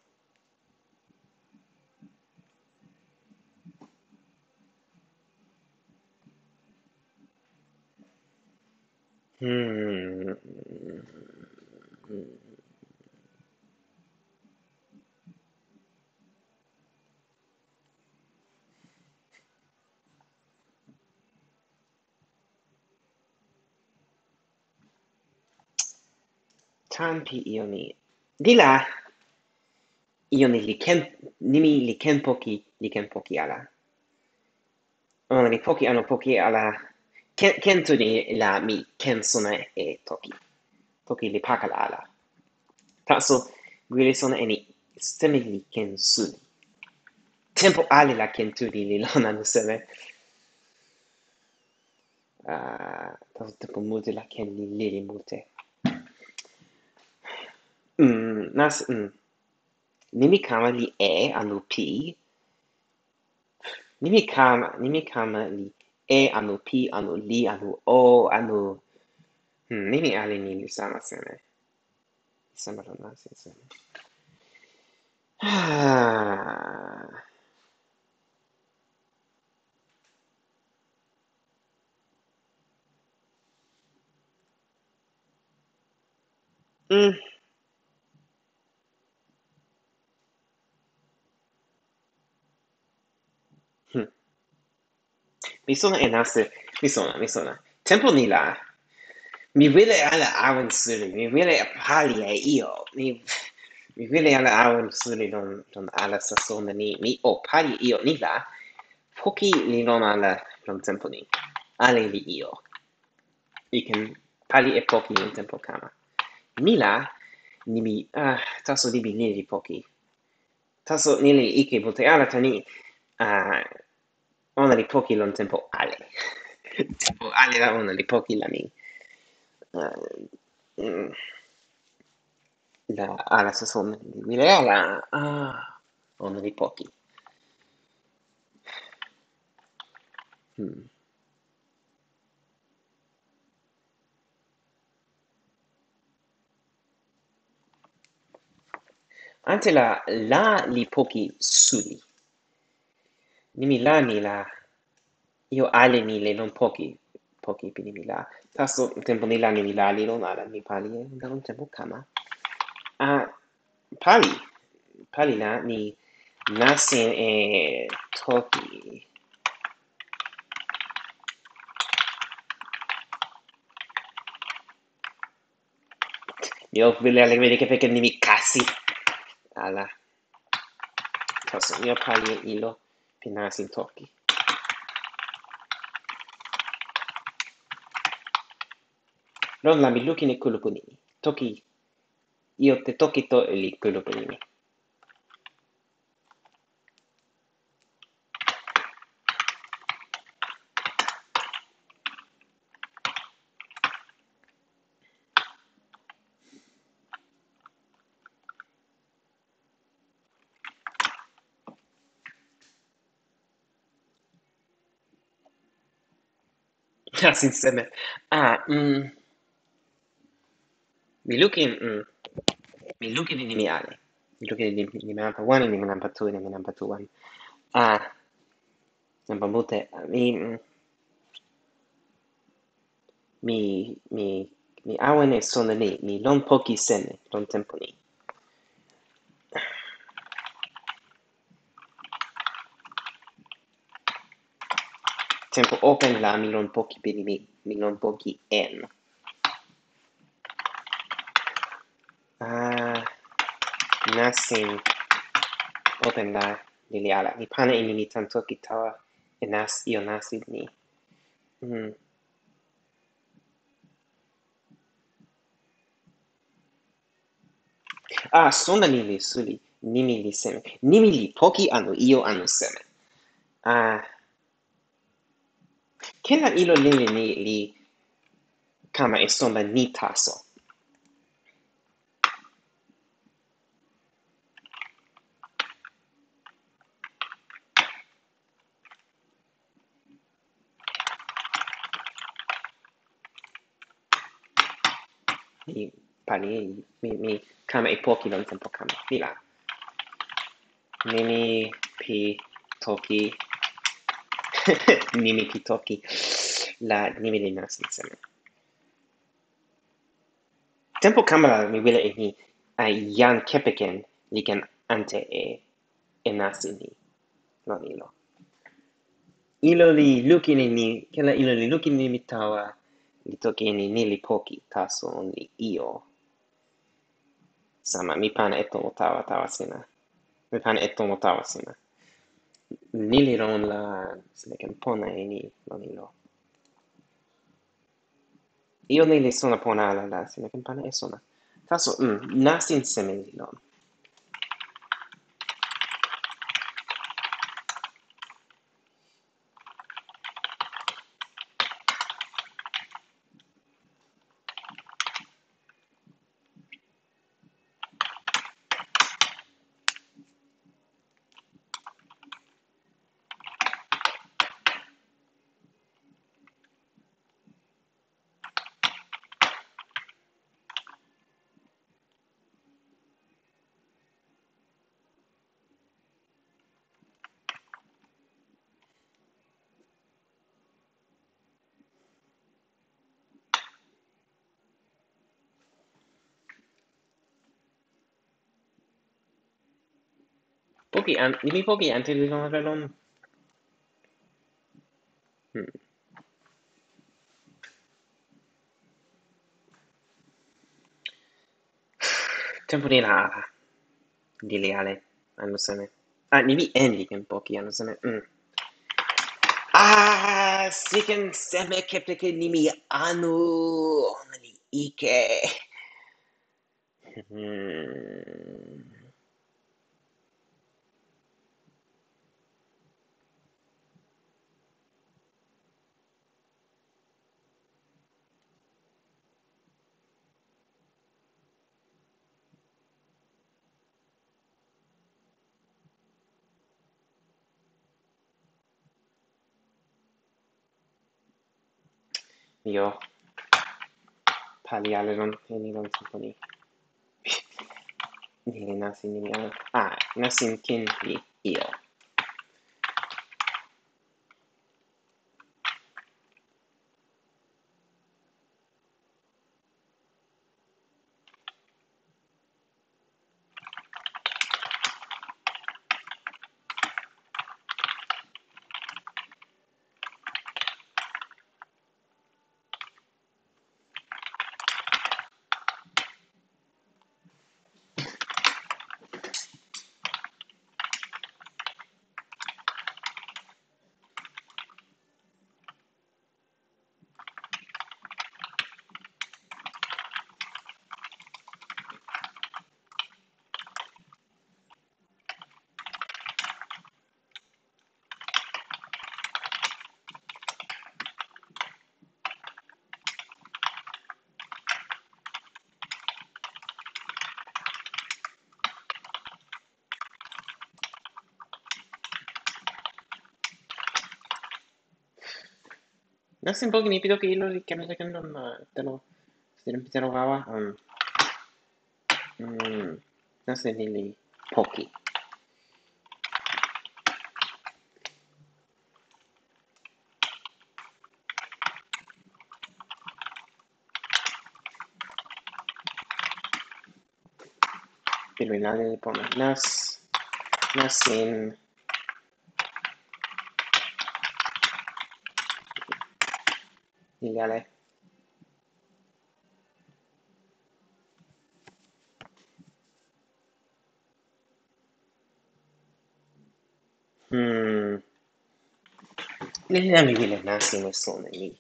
hmm tan pi io ni di la io ni li ken nimi li ken poki li ken poki ala ona li poki ano poki ala ken ken tu ni la mi ken sona e toki toki li pakala ala. Taso wile sona eni seme li ken suli. Tempo ale la ken tuli li lon anu seme. Uh, taso tempo mute la ken li lili mute. Mm, nas, mm. Nimi kama li e anu pi. Nimi kama, nimi kama li e anu pi anu li anu o anu. Hmm, nimi ale ni li sama seme. Sama lo nasi seme. Ah. Mm. Hmm. Mi sona e nase, mi sona, mi sona. Tempo ni la. Mi wile ala awan suli, mi wile pali e io. Mi, mi wile ala awan suli don, don ala sasona ni. Mi o pali io ni la. Poki li non ala don tempo ni. Ale li io. Iken pali e poki in tempo kama. Ni la, ni mi, ah, taso ni mi nili poki. Taso nili ike vote ala tani, ah, ona li poki lon tempo ale. Tempo ale la ona li poki la mi. Uh, mm, la ala sasona li wile ala, ah, ona li poki. Hmm. Ante la, la li poki suli. Nimi la ni la, io ale ni le non poki, poki pi nimi la. Taso tempo ni la nimi la li non ala mi pali e da un tempo kama. Ah, pali, pali la ni nasin e toki. Io vile ale vedi che perché nimi kasi. Ala. Taso io pali e ilo pi nasin toki. Non la mi luki ne kulupunini. Toki, io te toki to e li kulupunini. Nasin seme. Ah, mm. Mi luki, mm. Mi luki ni nimi ale. Mi luki ni nimi nampa one, nimi nampa two, nimi nampa two one. Ah, nampa mute. Mi, mm. mi, mi, mi awen e sona ni. Mi lon poki seme, lon tempo ni. Tempo open la mi lon poki pini mi. Mi lon poki en. Ah, nasin open la lili ala. Mi pana e nimi tan toki tawa e nas, io nasid ni. Mm. Ah, sona ni li suli. Nimi li seme. Nimi li poki anu io anu seme. Ah, ken la ilo lili ni li kama e sona ni taso. Mi pani, mi, mi kama e poki lon tempo kama. Mi la. Nimi pi toki. Nimi pi toki. La nimi li nasin seme. Tempo kama la mi wile e ni a jan kepeken li ken ante e e nasin ni. Non ilo. Ilo li luki ni ni, kela ilo li luki ni mi tawa, li toki ni ni li poki taso on li io. Sama, mi pana e tomo tawa tawa sina. Mi pana e tomo tawa sina. Ni li ron la, sine ken pona e ni, non ilo. io ne le sona pona ala la sina ken pana e sona. Taso, mm, nasin seme li lon. Poki an, nimi poki ante li lon ala lon? Hmm. Tempo ni la ala. Dili ale. Anu seme. Ah, nimi en li ken poki anu seme. Mm. Ah, siken seme kepte ke nimi anu. Ona ni ike. Hmm. Io. Pali ale lon. E ni lon tempo ni. Ni nasin nimi ala. Ah, nasin kin li io. Nasin poki ni pido ke ilo li kemete ken lon telo. Stilen pitero wawa. Um. Mm. Nasin ni li poki. Pilo inale li pona. Nas. Nasin. Ili ale. Hmm. Ili nami wile nasin e sone ni.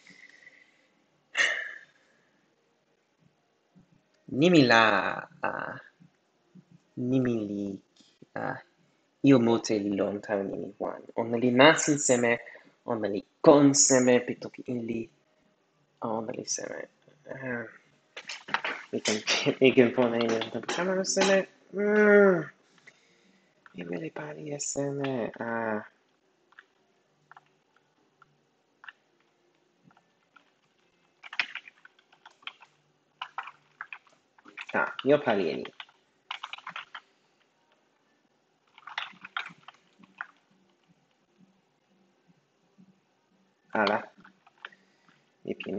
Nimi la. Uh, nimi li. Uh, io mote li lon tayo nimi wan. Ona li nasin seme. Ona li kon seme. Pito ki ili. Ona li seme. Uh, mi ken, mi ken pona ili. Tama no seme. Hmm. Mi wile pali e seme. Ah. Ah, io pali e ni. Ala. Mi pini.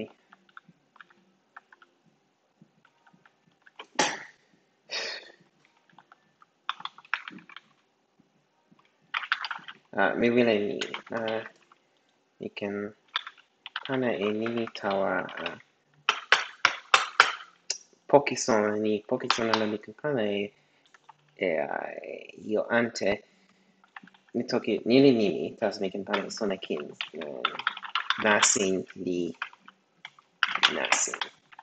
Uh, mi wile ni. Uh, mi ken pana e nimi tawa uh, poki sona ni. Poki sona la mi ken pana e, e uh, io ante. Mi toki nili nimi. Tas mi ken pana e sona kin. Um, nasin li nasin.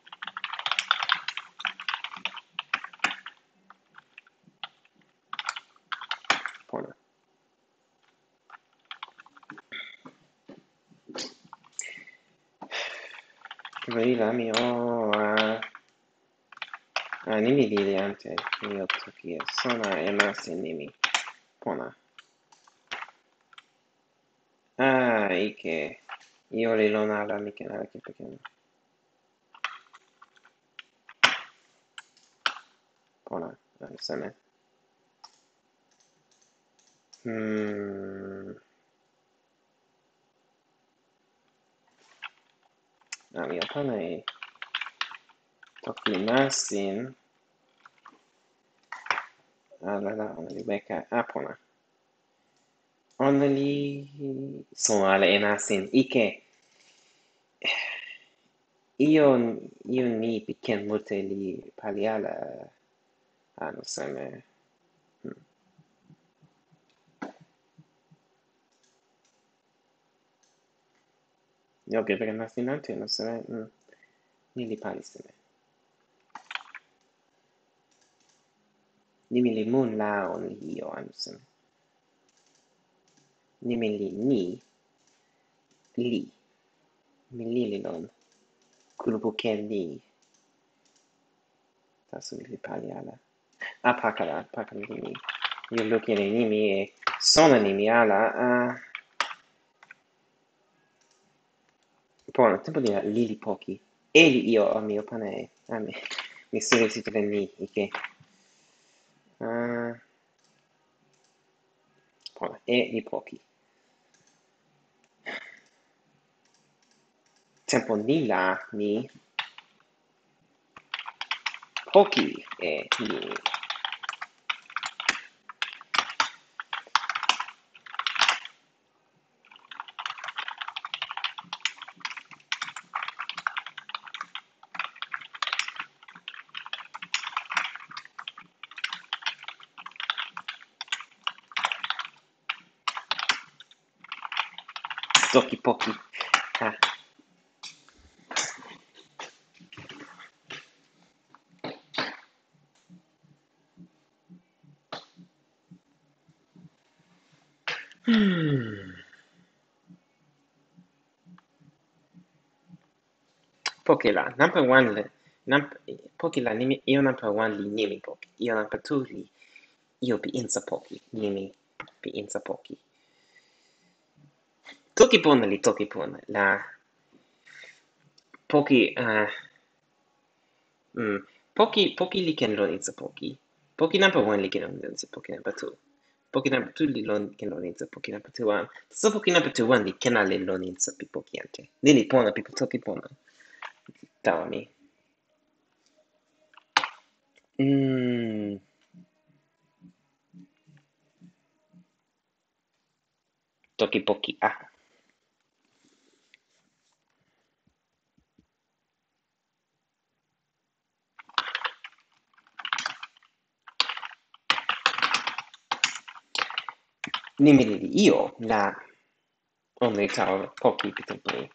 Pona. Marila mi o a a nimi lili ante mi o toki e sona e nasin nimi. Pona. Ah, ike. Io li lona ala mi ken ala kepeken. Pona. Seme. Hmm. Ah, mi o pana e toki nasin. Ala la, ona li beka. Ah, pona. Ona li sona ala e nasin. Ike. Io, io ni piken mute li pali ala. Ah, no seme. Hmm. Io kepeken nasin ante, no seme. Hmm. Ni li pali seme. Nimi li mun la on li io ansen. Nimi li ni li. Mi li li lon. Kulupu ken ni. Tasu mi li pali ala. A pakala, pakala nimi. Io luki e nimi e sona nimi ala. Uh, Pona, tempo di lili poki. E li io o mio pane. Ah, mi, mi suri si tele ni, ike. Uh, Pona, e li poki. Tempo ni la ni poki e ni. Toki poki. Ah. Hmm. Poki la, number one le, number, poki la nimi, io number one li nimi poki. Io number two li, io pi insa poki. Nimi pi insa poki. Toki pona li toki pona. La, poki, uh, mm, poki, poki li ken lon insa poki. Poki number one li ken lon insa poki number two. Poki number two li lon ken lon insa poki number two one. So poki number two one li ken ale lon insa pi poki ante. Li li pona pi toki pona. Tawa mi. Mm. Toki poki a. Nimi li io la only tawa poki pi tempo ni.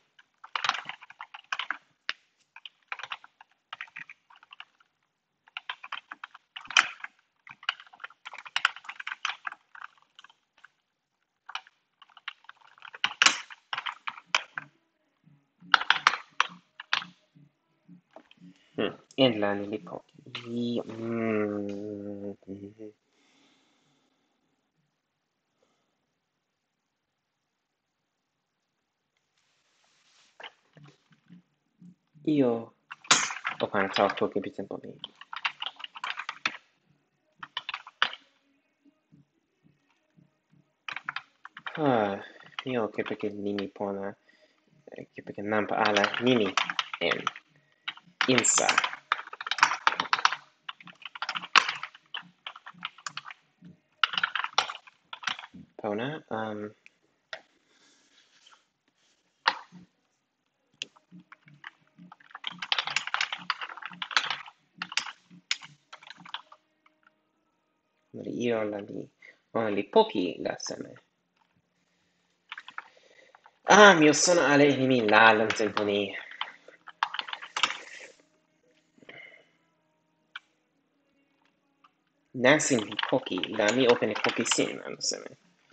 Hmm. En la nimi poki. Io, mm, mm. Io o pana tawa poki pi tempo ni. Ah, io kepeke nimi pona. Kepeke nampa ala nimi en insa. Pona, um, io la li, ona li poki la seme. Ah, mio sono ale nimi la lon tempo ni. nasin li poki la mi open e poki sin anu seme.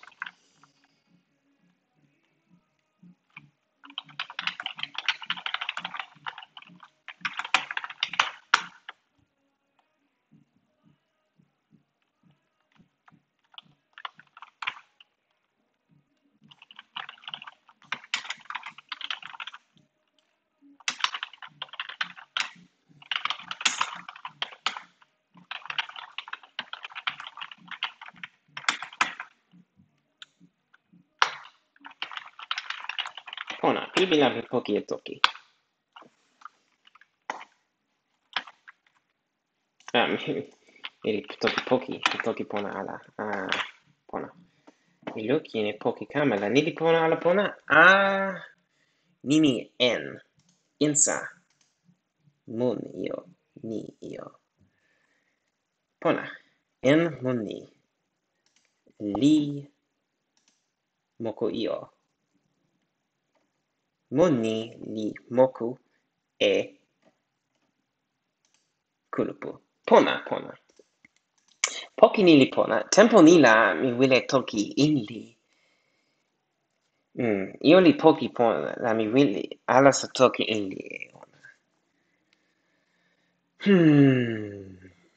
Pona, pilpi la mi poki e toki. Ah, mi, mi toki poki, mi toki pona ala. Ah, pona. Mi loki ne poki kama la nili pona ala pona. Ah, nimi en. Insa. Mun io. Ni io. Pona. En mun ni. Li moku io. Mun ni li moku e kulupu. Pona, pona. Poki ni li pona. Tempo ni la mi wile toki in li. Mm, io li poki pona. La mi wile ala sa toki in li e ona. Hmm.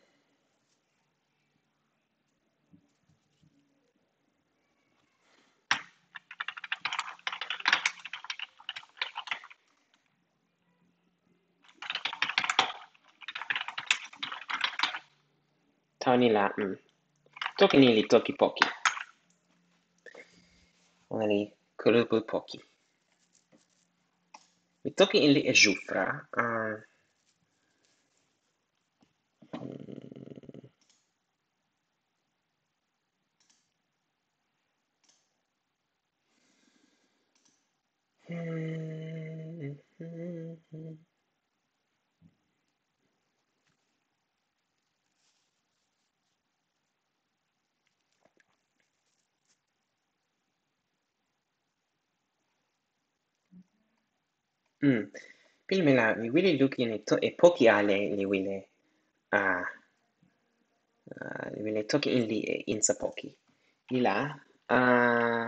Tani la, mm. Toki ni li toki poki. Ona li kulupu poki. Mi toki in li e jufra. Uh, hmm. Mm. Pilme la, mi wile luki ne to e poki ale li wile. Ah. Uh, li wile toki in li e insa poki. Ni la. Ah.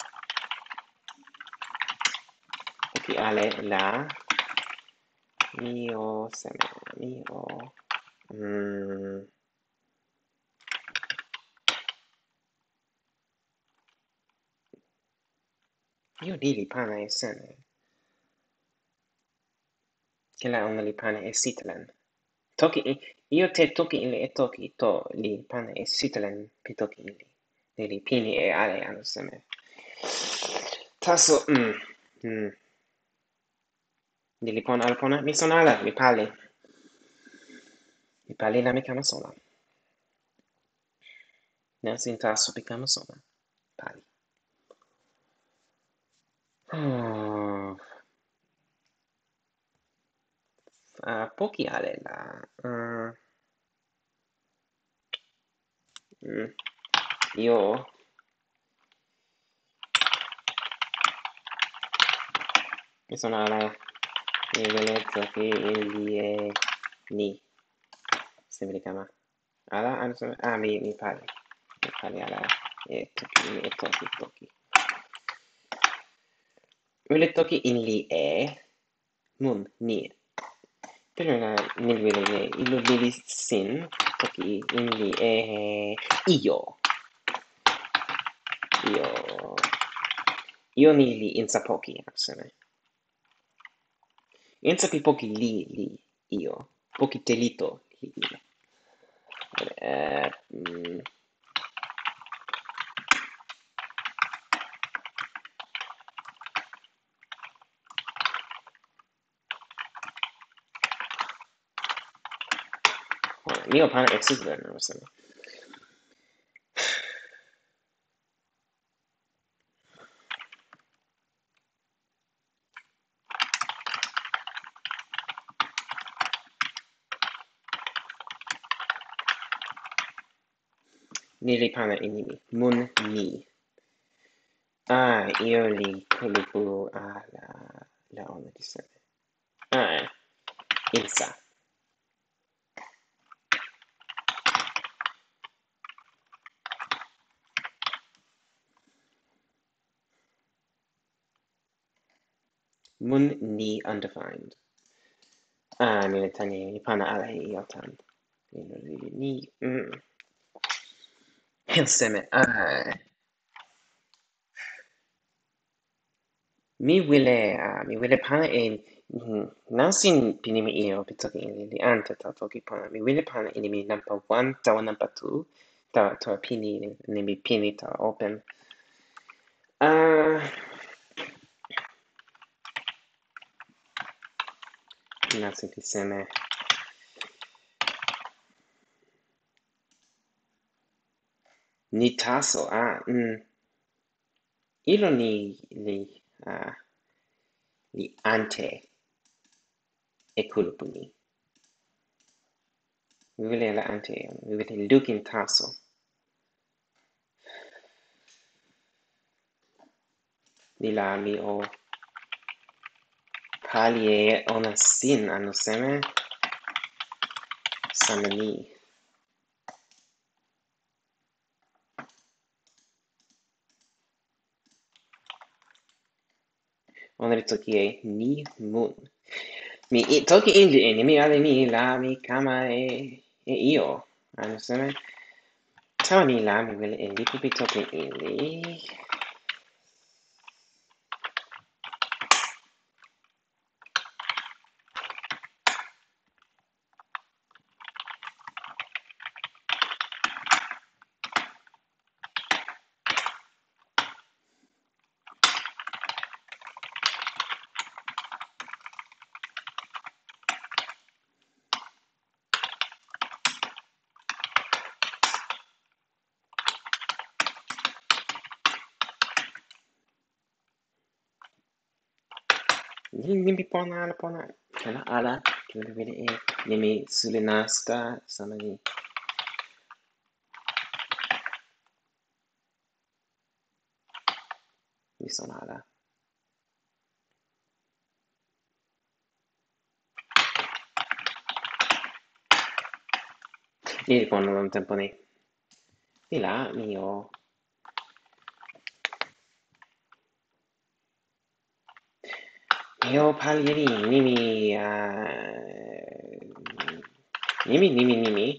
Poki ale la. Mi o seme. Mi o. Mm. Io di li pana e seme. Che la ona li pana e sitelen. Toki, io te toki in li e toki to li pana e sitelen pi toki in li. Ni li pini e ale anu seme. Taso, mm. Mm. Ni li pona ala pona. Mi son ala, mi pali. Mi pali la mi kama sona. Nasin taso pi kama sona. Pali. Oh. Uh, poki ale la. Uh, mm. Io. Mi son ala. Mi vele toki in li e ni. Se mi li kama. Ala, anu seme. Ah, mi, mi pali. Mi pali ala. E toki, e toki, toki. Wile toki in li e. Mun, ni. Pero la nil wile ne. Ilo lili sin. Toki in li e. Io. Io. Io ni li insa poki, seme. Insa pi poki li, li. Io. Poki telito. Li, li. Eh, mm. Mio pana existe, non so. Ni li pana inimi. Mun ni. Ah, io li kulupu ala la ona di seme. Ah, insa. mun ni undefined. Ah, ni le tani ni pana ala he i o tan. Ni ni mm. Seme ah. Mi wile ah mi wile pana e mm, nasin pinimi io pitoki ini li ante ta toki pana. Mi wile pana ini mi number one tawa number two tawa tawa pini ni mi pini tawa open. Ah. Nasin pi seme. Ni taso ah mm. Ilo ni li ah li ante e kulupu ni. Mi wile la ante mi wile lukin taso. Ni la mi o pali e ona sin anu seme sama ni. Ona li toki e ni mun. Mi i, toki inji e ni mi ale ni la mi kama e e io anu seme. Tawa ni la mi wile e lipu pi toki ili. Ni ni mi pona ala pona. Kena ala. Kena wile e. Ni mi suli nasta sama ni. Mi sona ala. Ni li pona lon tempo ni. Ni la mi o. Mi o pali e ni. Ni mi uh, ni mi ni mi ni mi.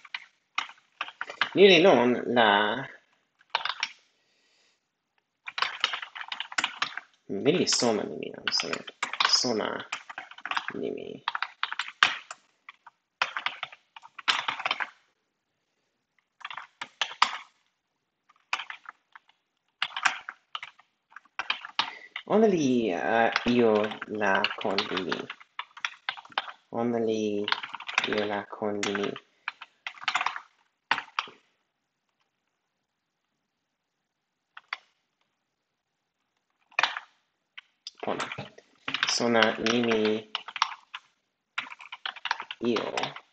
Ni li lon la. Mi li sona ni mi anu seme. Sona ni mi. Ona li uh, io la kon di mi. Ona li io la kon di mi. Pona. Sona ni mi io.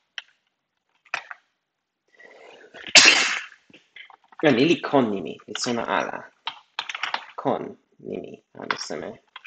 Ah, ni li kon ni mi. Li sona ala. Kon ni mi anu seme.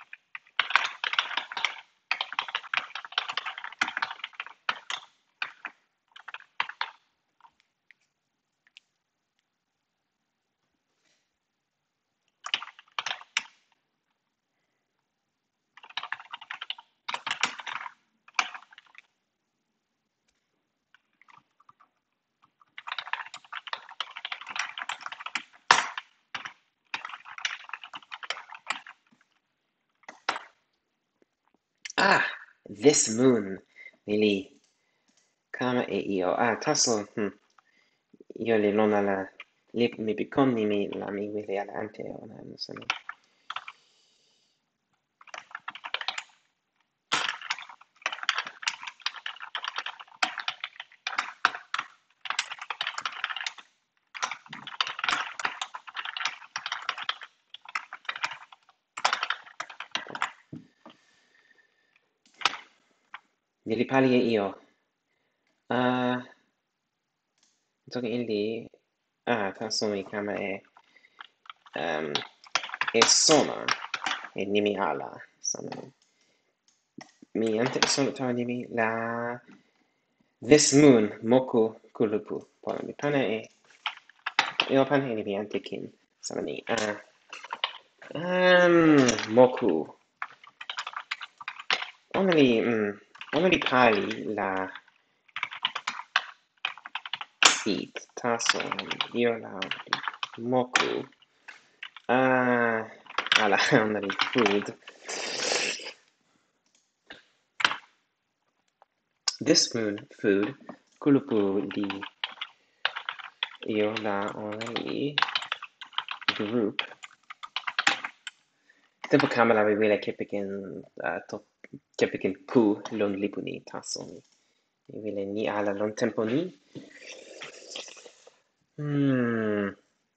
Ah, this moon. Ni li kama e io. Ah, taso. Hmm. Io li lona la. Li mi bikon ni mi la mi wile ala ante ona anu seme. Ni li pali e io. Ah, toki ili. Ah, taso mi kama e. Um, e sona. E nimi ala. Sama ni. Mi ante sona tawa nimi la. This moon moku kulupu. Pona mi pana e. Io pana e ni mi ante kin. Sama ni. Ah. Um, moku. ona li mm, ona li pali la eat taso io la moku ah ala ona li food. This food food kulupu li io la ona li group. Tempo kamera mi wile kepeken uh, to kepeken pu lon lipu ni taso ni. Mi wile ni ala lon tempo ni. Hmm.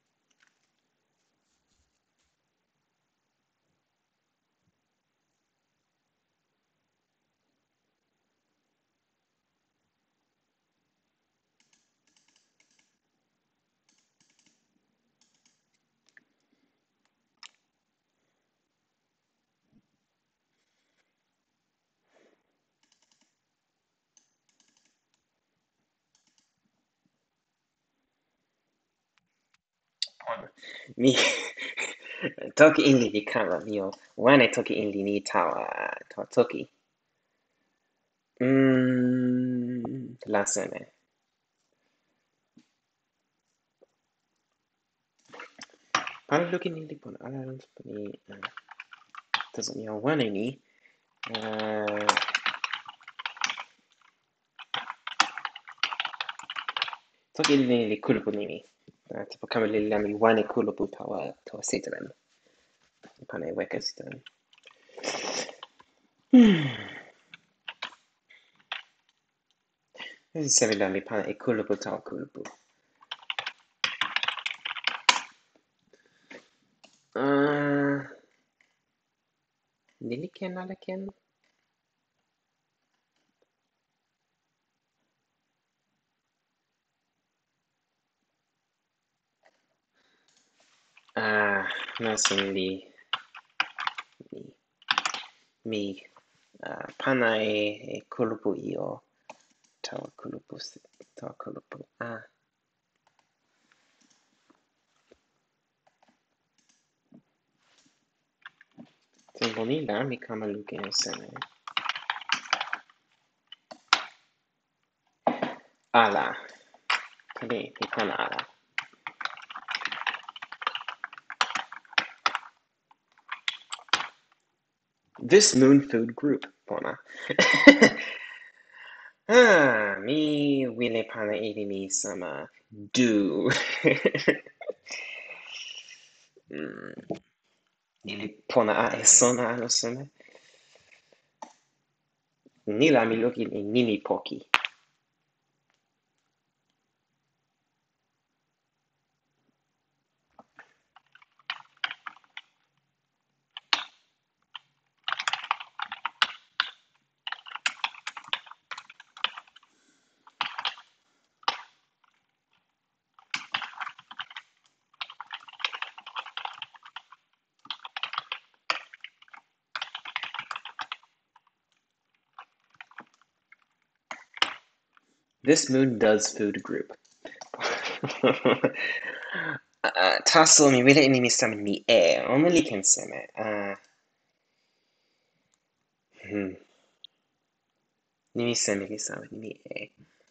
Mi toki inli li kama mio wane toki inli ni tawa tawa toki. Mm, la seme. Pala lukin ni li pon ala lon ni uh, taso mio wane ni uh, toki inli ni li kulupu ni mi. Uh, tipo kama li lami wane kulupu tawa tawa sitelen. Pana e weka sitelen. Hmm. Esi seme lami pana e kulupu tawa kulupu. Uh, Nili ken ala ken? Ah, nasin li mi mi uh, pana e, e kulupu io tawa kulupu tawa kulupu ah tempo ni la mi kama lukin e seme ala kade mi pana ala this moon food group pona ah mi wile pana edi mi sama do mm. Nili pona a e sona alo seme ni la mi lukin e nimi poki. This moon does food group. uh, taso mi wile ini mi sama mi e ona li ken seme uh, hmm. Ni mi seme mi sama mi e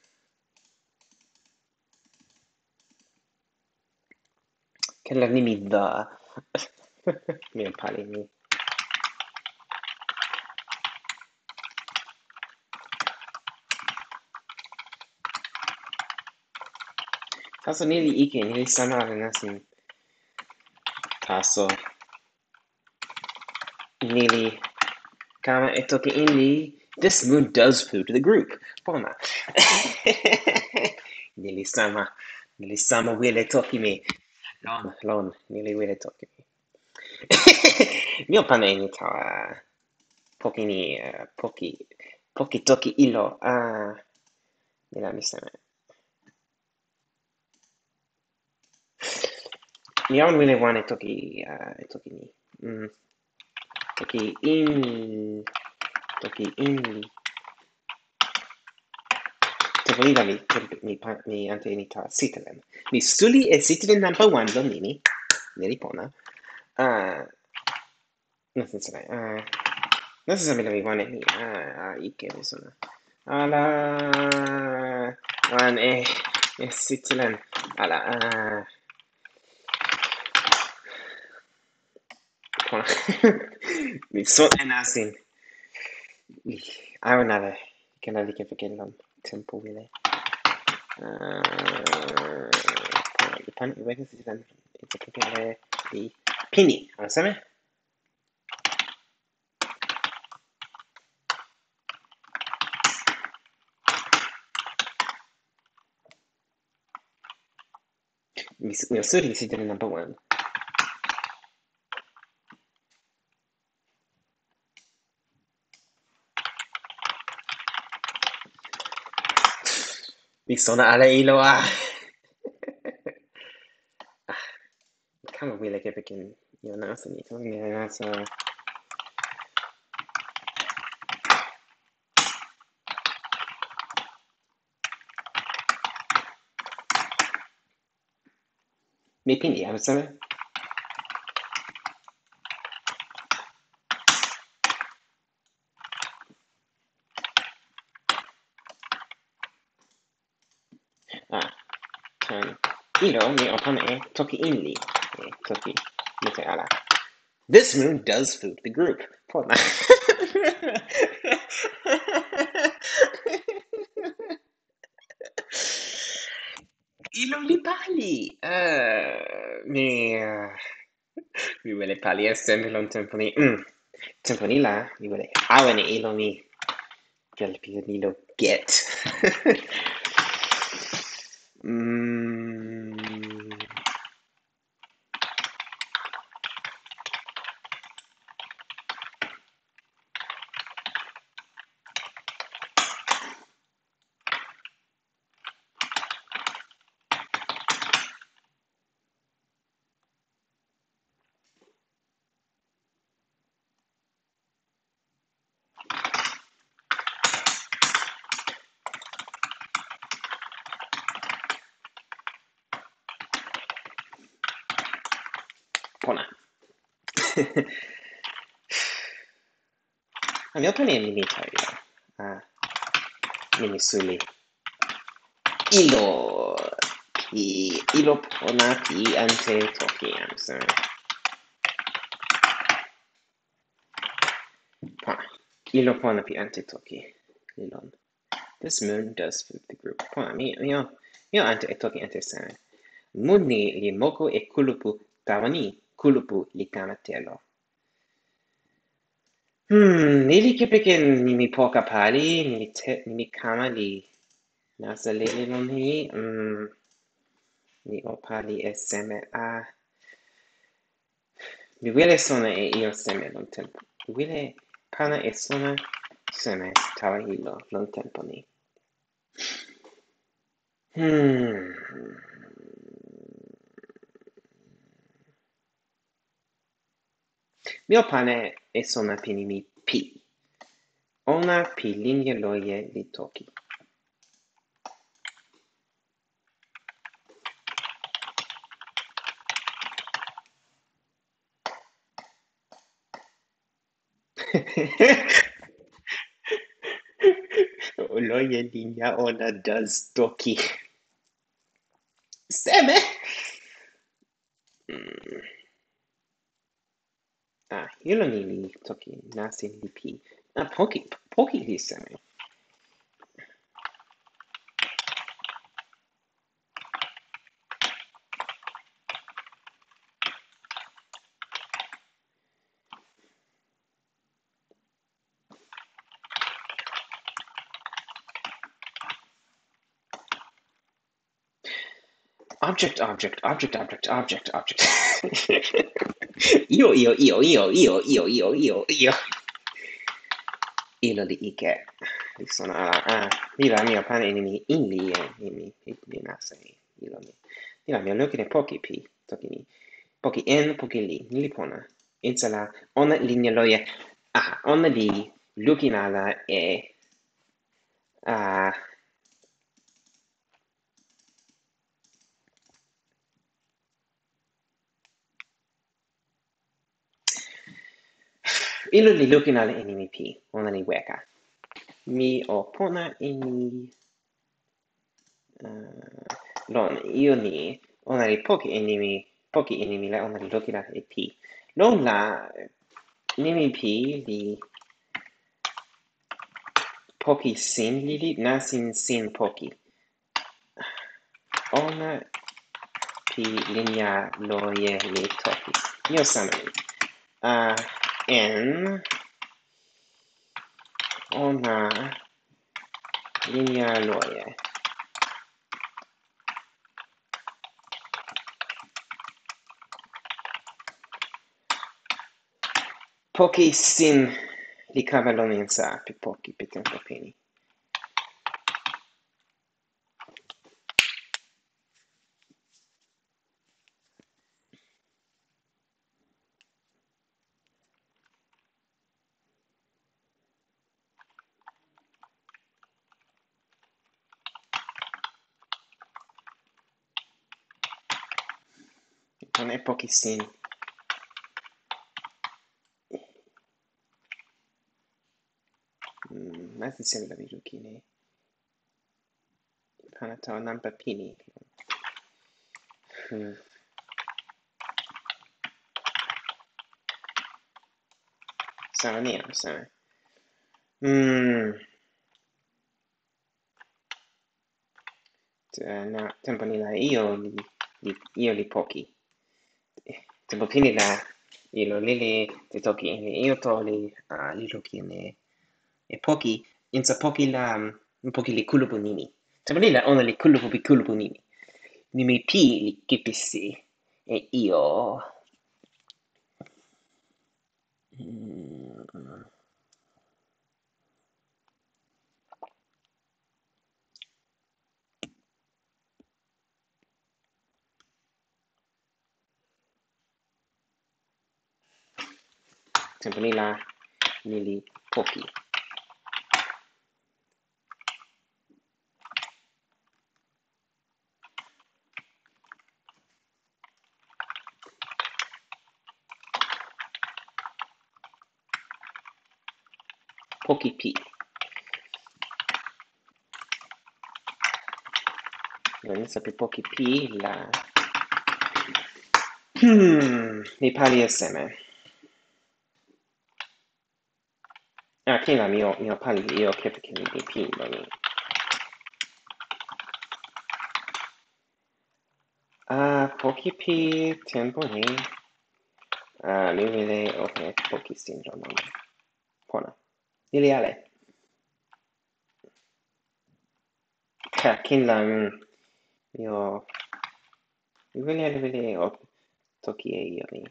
ken la ni mi da mi o pali mi taso ni li ike ni li sama ala nasin taso ni li kama e toki inli this moon does food to the group pona ni li sama ni li sama wile toki mi lon lon ni li wile toki mi mi o pana ini tawa poki ni uh, poki poki toki ilo ah ni la mi seme mi awan wile wan e toki uh, e toki ni mm. toki in toki in toki ni la mi mi mi ante ni tawa sitelen mi suli e sitelen number one lon nini ni li pona ah uh, nasin seme ah uh, No se sabe lo que wan e mi. Ah, ah, ike de sona. Ala, wan e, e sitilan. Ala, ah. Pona. Mi so e nasin. Mi, awa nada. Kena like peken lom. Tempo wile. Ah, pona, li pan, weke sitilan. Ito peken le, li pini. Ala same? Mi, mi suri sitilan number one. Mi sona ala ilo ah. Kama wile ke peken yo nasa ni. Toki ni nasa. Mi pini, ala same? Ah, tan. Ilo mi o pana e toki inli. E toki. Mute ala. This moon does food the group. Pona. Ilo li pali. Uh, mi... Uh, mi wele pali e seme lon tempo ni. Mm. Tempo ni la, mi wele awen e ilo mi. Jel pi ni lo get. mm. Pona. Mi o pana e mini tayo. Ah, mini suli. Ilo. Pi, ilo pona pi ante toki answer. Pona. Ilo pona pi ante toki. Ilon. This moon does food the group. Pona, mi, mi o, mi o ante e toki ante sane. Moon ni li moko e kulupu tawa ni. Kulupu li kama telo. Hmm, ni li kepeken ni mi poka pali, ni mi te, ni mi kama li nasa lili lon hi. Hmm, ni o pali e seme a. Mi wile sona e io seme lon tempo. Mi wile pana e sona seme tawa ilo lon tempo ni. Hmm. Mi o pana e sona pini mi pi. Ona pi linje loje li toki. Loje linja ona does toki. Seme? Mm. Ah, ilo ni li toki nasin li pi. Ah, poki, poki li seme. Object, object, object, object, object, object. Io, io, io, io, io, io, io, io, io. Ilo li ike. Li sono ala. Ah, mi va mio pane ni mi in li e ni mi mi nasa ni. Ilo mi. Mi va mio loki ne poki pi. Toki ni. Poki en, poki li. Ni li pona. Insa la ona linja loje. Ah, ona li lukin ala e. Ah. ilo li lukin ala e nimi pi, ona li weka. Mi o pona e ni uh, lon, io ni, ona li poki e nimi, poki e nimi la, ona li lukin ala e pi. Lon la, nimi pi li poki sin lili, nasin sin poki. Ona pi linea loye li toki. Io sama li. Uh, en ona linea loye. Poki sin li cavalloni in sa, pi poki, pi tempo pini. Non è pochi sin. Mm, ma si sembra di giochini. Panata nampa pini. Hmm. Sama nero, sama. Mm. Na, tempo ni la io li, li io li pochi. Tempo pini la ilo lili ti toki ini io to li uh, li loki ne e poki insa poki la um, poki li kulupu nini. Tempo ni la ona li kulupu pi kulupu nini. Nimi pi li kipisi e io mm. Tempo ni la ni li poki. Poki pi. Non sape pochi pi la hmm mi pali assieme. Ah, che la mio mio pali io che che mi pi non. Ah, pochi pi tempo ni. Ah, mi vele ok, pochi sindro non. Pona. Ili ale. Ka kin la io mi vele ale vele ok toki e io ni.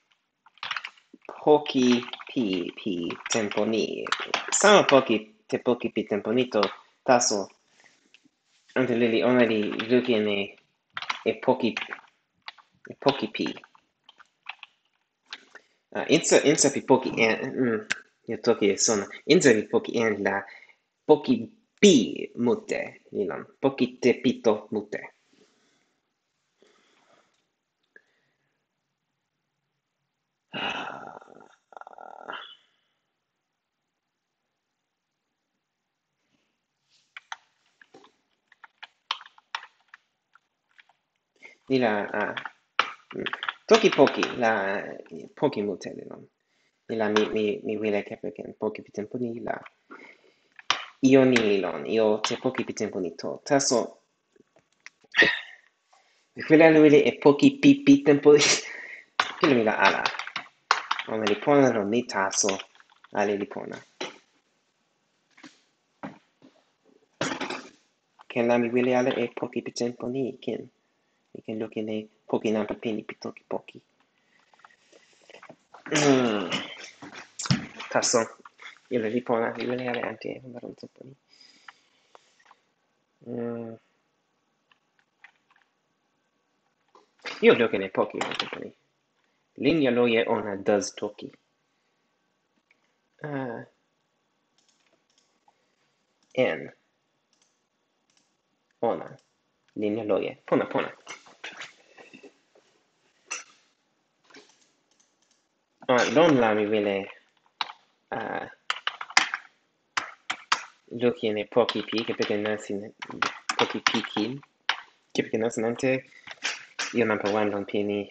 Pochi pi pi tempo ni. Sama pochi te pochi pi tempo ni to taso. Ante lili ona li luki ne e pochi e pochi pi. Uh, insa insa pi pochi en mm, io toki e sono insa pi pochi en la pochi pi mute nilan pochi te pito mute. Ah, nila ah, mm, toki pochi la pochi mute nilan nila mi mi mi wile ke peken pochi pi tempo ni la io ni lon io te pochi pi tempo ni to taso quella lui è pochi pipi tempo di quello mi la ala ona li pona lo ni taso ale li pona ken la mi wile ale e pochi pi tempo ni ken mi ken loki ne pochi nampa pini pi toki pochi mm. Taso io li pona mi wile ale anche e maron tempo ni mm. Io loki ne pochi nampa pini linea loye ona does toki ah en ona linea loye pona pona ah lon la mi wile Loki ne poki pi, kepeken nasin poki pi kin. Kepeken nasin ante, io nampa wan lon pi ni.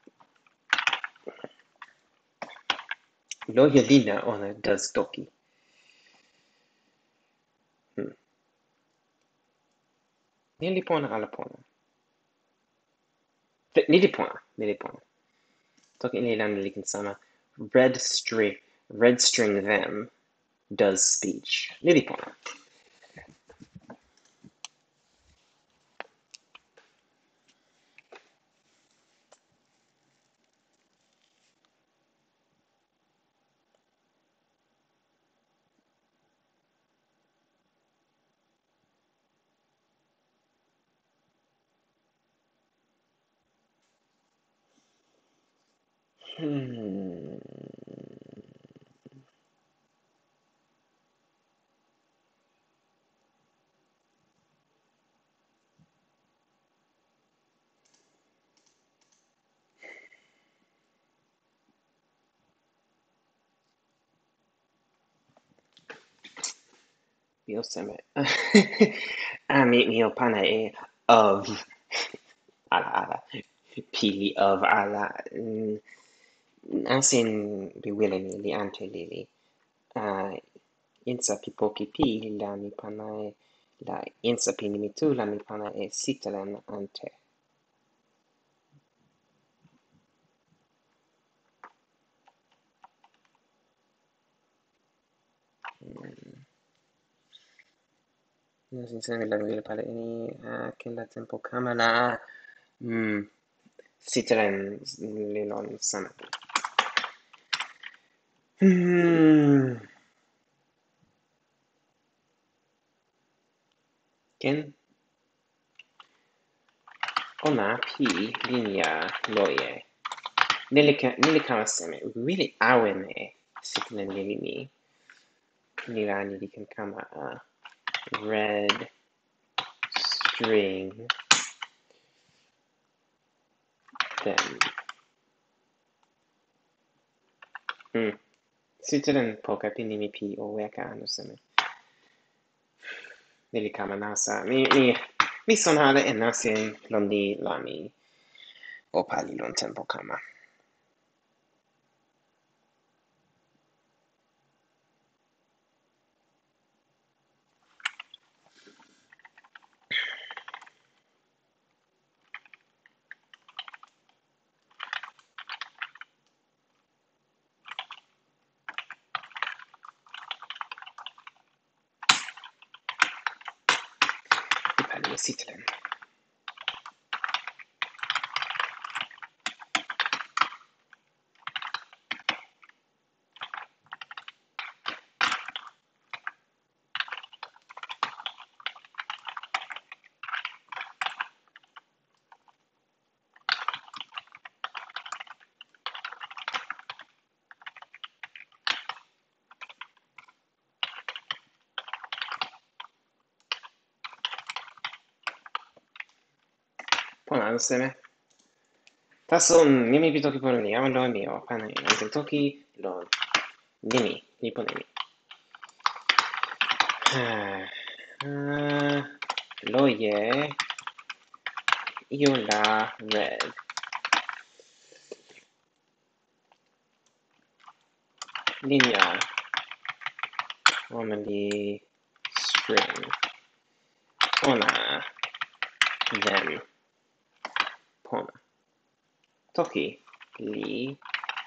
Loja lina ona does toki. Hmm. Ni li pona ala pona. Ni li pona, ni li pona. Toki ni lan li kin sama. Red string, red string them does speech. Ni li pona. Hmm. Io seme. Ah, mi, mio pana e of. Ala, ala. Pili of ala. Mm, Asin li wile ni li ante lili. Uh, insa pi poki pi la mi pana e la insa pi ni mi tu la mi pana e sitelen ante. Mm. Nasin seme la wile pala ini uh, ken la tempo kama la mm, sitelen li lon sana. Hmm. Ken ona pi linia loye. Nilika nilika seme really awene sitelen lili ni. Nila ni can kama uh, red string them. Hmm. Sitelen poka pinimi pi o weka anu seme. Nili kama nasa. Mi, mi, mi son hale en nasin londi lami. O pali lon tempo kama. Mi pali sitelen. Pona anu seme. Tason nimi pi toki pona ni. Awan lo mi o pana ni. Anten toki lon nimi. Ni pona ni. Uh, loye io la red. Linea only string. Ona then pona. Toki li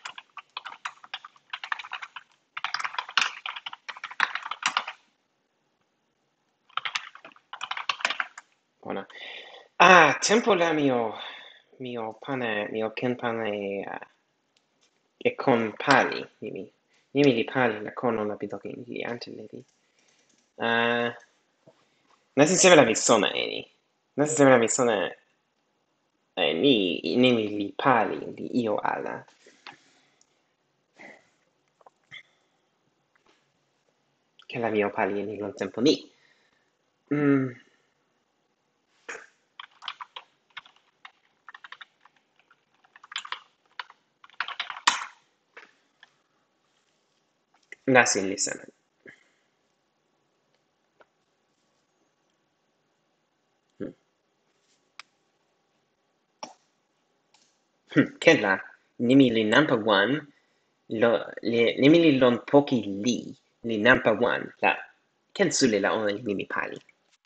pona. Ah, tempo la mio mio pane mio ken pane uh, e con pali nimi. Nimi li pali la con ona pi toki li ante ledi. Uh, Nasi seme la mi sona eni. Nasi seme la mi sona eh, ni nimi li pali li io ala. Che la mio pali ni lon tempo ni. Mm. Nasin li seme. ken la nimi li nanpa wan lo li nimi li lon poki li li nanpa wan la ken suli la ona li nimi pali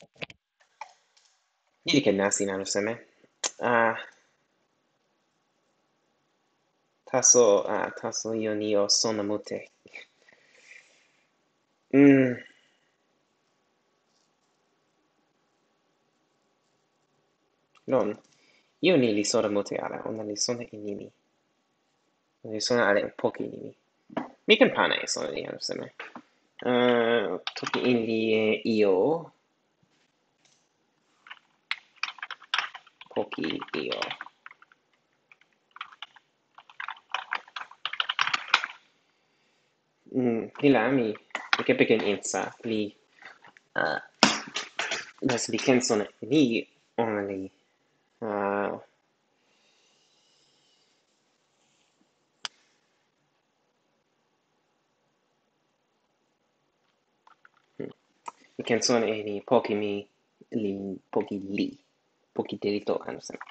ni li ken nasin alo seme ah taso ah taso io ni o sona mute mm lon io ni li sona mute ala ona li sona e nimi ona li sona ale poki nimi mi ken pana e sona li alo seme uh, toki in li e io poki io mm Lila mi mi kepeken insa li uh, nas li ken sona e ni ona li uh, mi ken sona e ni poki mi li poki li poki delito anu seme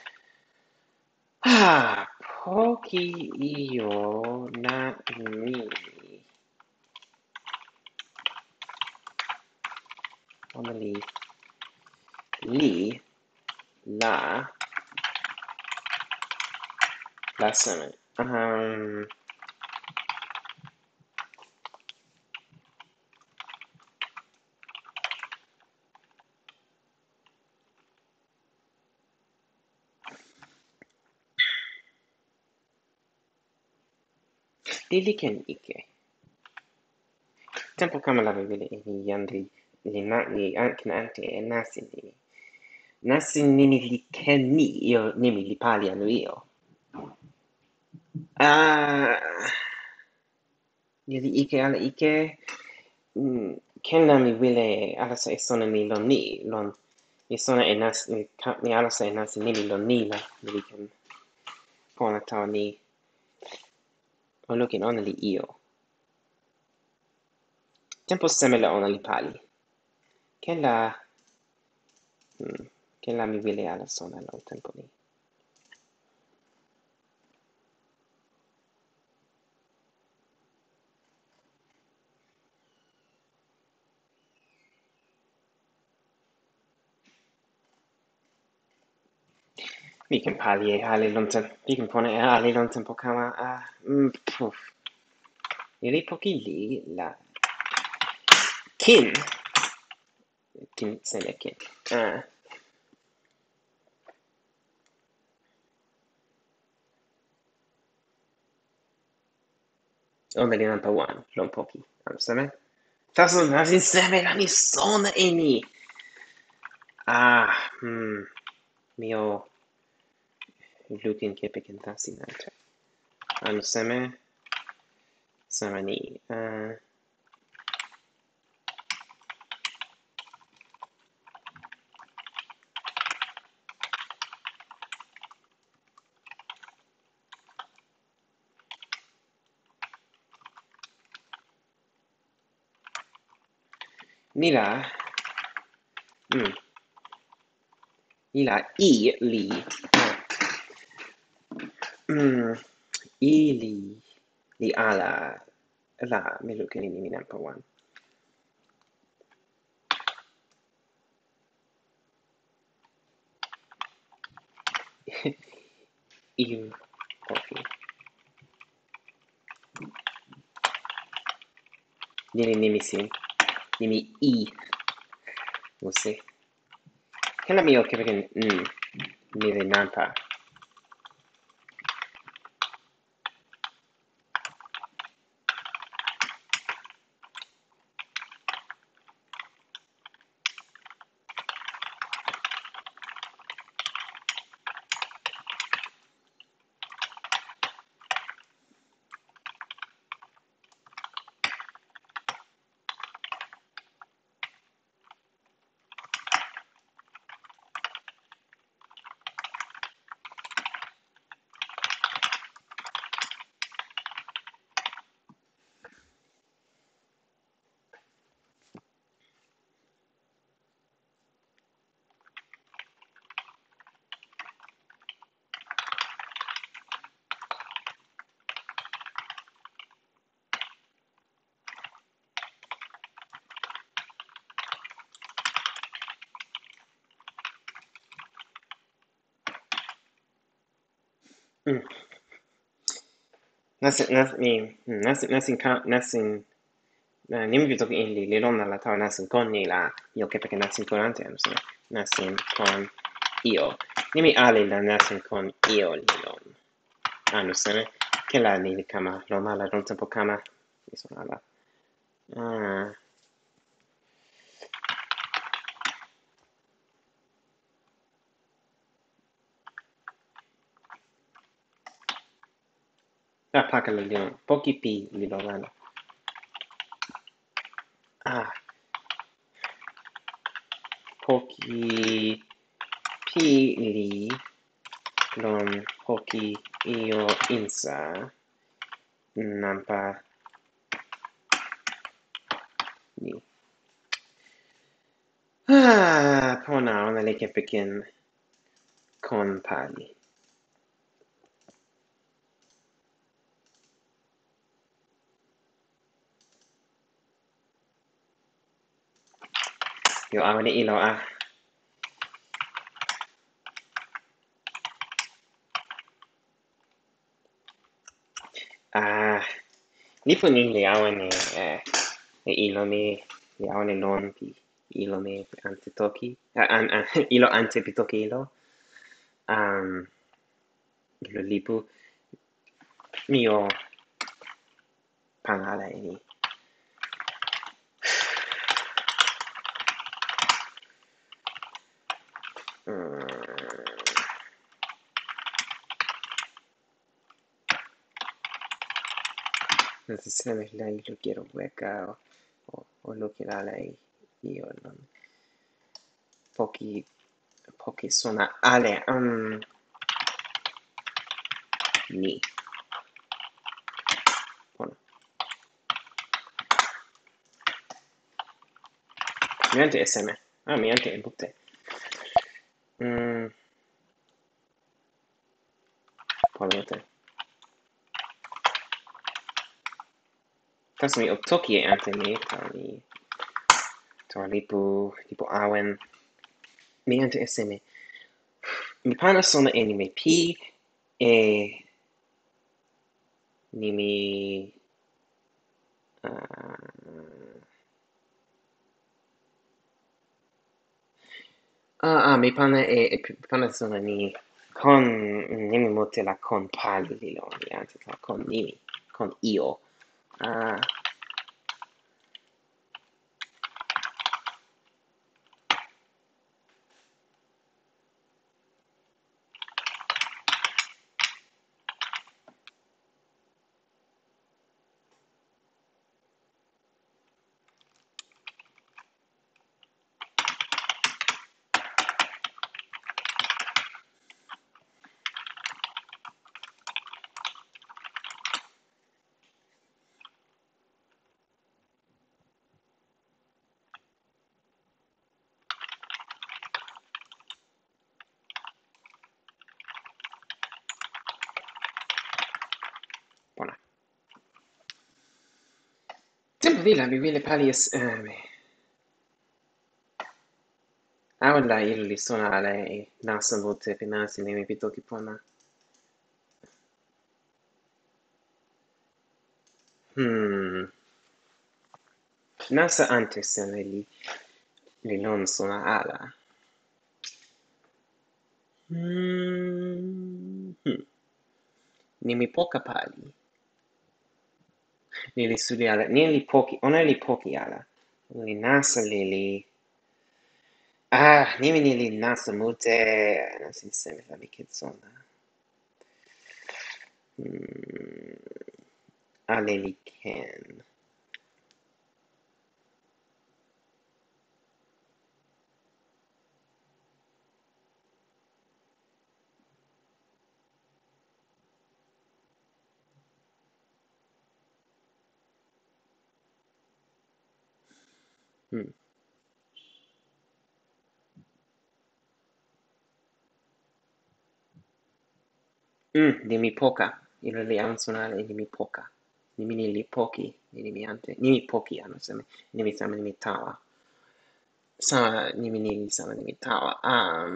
ah poki io na mi ona li li la la seme um Lili ken ike tempo kama la vele e ni yandi li na li ken ante e nasin ni nasin nimi li ken ni io nimi li pali anu io ah Lili ike ala ike mm, ken la mi wile alasa e sona ni lon ni lon mi sona e nas mi, ka- mi alasa e nasin nimi lon ni la mi ken pona tawa ni o lukin ona li io tempo seme la ona li pali ken la mm, ken la mi wile ala sona lon tempo ni mi ken pali e ale lon tempo mi ken pona e ale lon tempo kama ah mm, puf. Ili poki li la kin kin seme kin ah ona li nanpa wan lon poki anu seme taso nasin seme la mi sona e ni ah hmm mi o lukin kepeken tasin ante anu seme sama ni ah ni la hmm ni la i li hmm i li li ala la mi lukin ni mi nanpa wan i poki nimi nimi sin nimi i musi kela mi o kepeken mm mi le nanpa nasin nasin nasin nasin ka nasin na nimi bitoki inli li lon la tawa nasin kon ni la io kepeke nasin kon ante anu sona nasin kon io nimi ale la nasin kon io li lon anu sona ke la ni li kama lo mala don tempo kama mi sona la ah la paka li lon poki pi li lon ala ah poki pi li lon poki io insa nampa ni ah pona ona le kepeken kon pali yo awani ilo ah ah nipo ni li awani eh e ilo mi li awani lon pi ilo mi ante toki ah, an, an, ilo ante pi toki ilo um ilo lipu mi o pangala e ni mm, no sé si la ilo quiero hueca o, o, o lo que la lei io non pochi pochi suona ale um, ni bueno mi ante sm ah mi ante butte mm, polete tas mi o toki e ante mi tali to lipu lipu awen mi ante sm mi pana sona anime pi e ni mi uh, ah ah mi pana e, e mi pana sona ni con nimi mote la con pali li lo mi ante la con nimi con io ah bona tempo vila mi vile pali es um, awen la ilo li sona ala e nasa vote pe nasi nemi pi toki pona hmm nasa ante seme li li lon sona ala hmm, hmm. nimi poka pali ni li suli ala ni li poki ona li poki ala li nasa li li ah nimi ni li nasa mute nasi seme la mi ket sona hmm. ale li ken hmm. Mm, nimi poka ilo li awan sona ala e nimi poka nimi ni li poki ni nimi ante nimi poki ano seme nimi sama nimi tawa sama nimi ni li sama nimi tawa um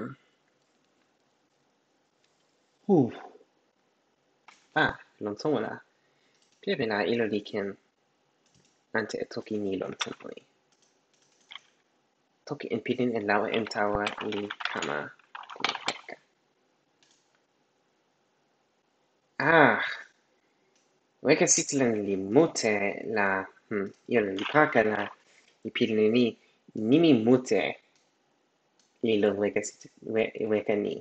uh ah lon sona la Piedpila ilo li ken ante e toki ni lon tenpo ni. Toki en pilin e lawa en tawa li kama li heka. Ah, weka sitlan li mute la, hmm, ilo li paka la, li pilin ni, nimi mute li lon weka, we, weka ni.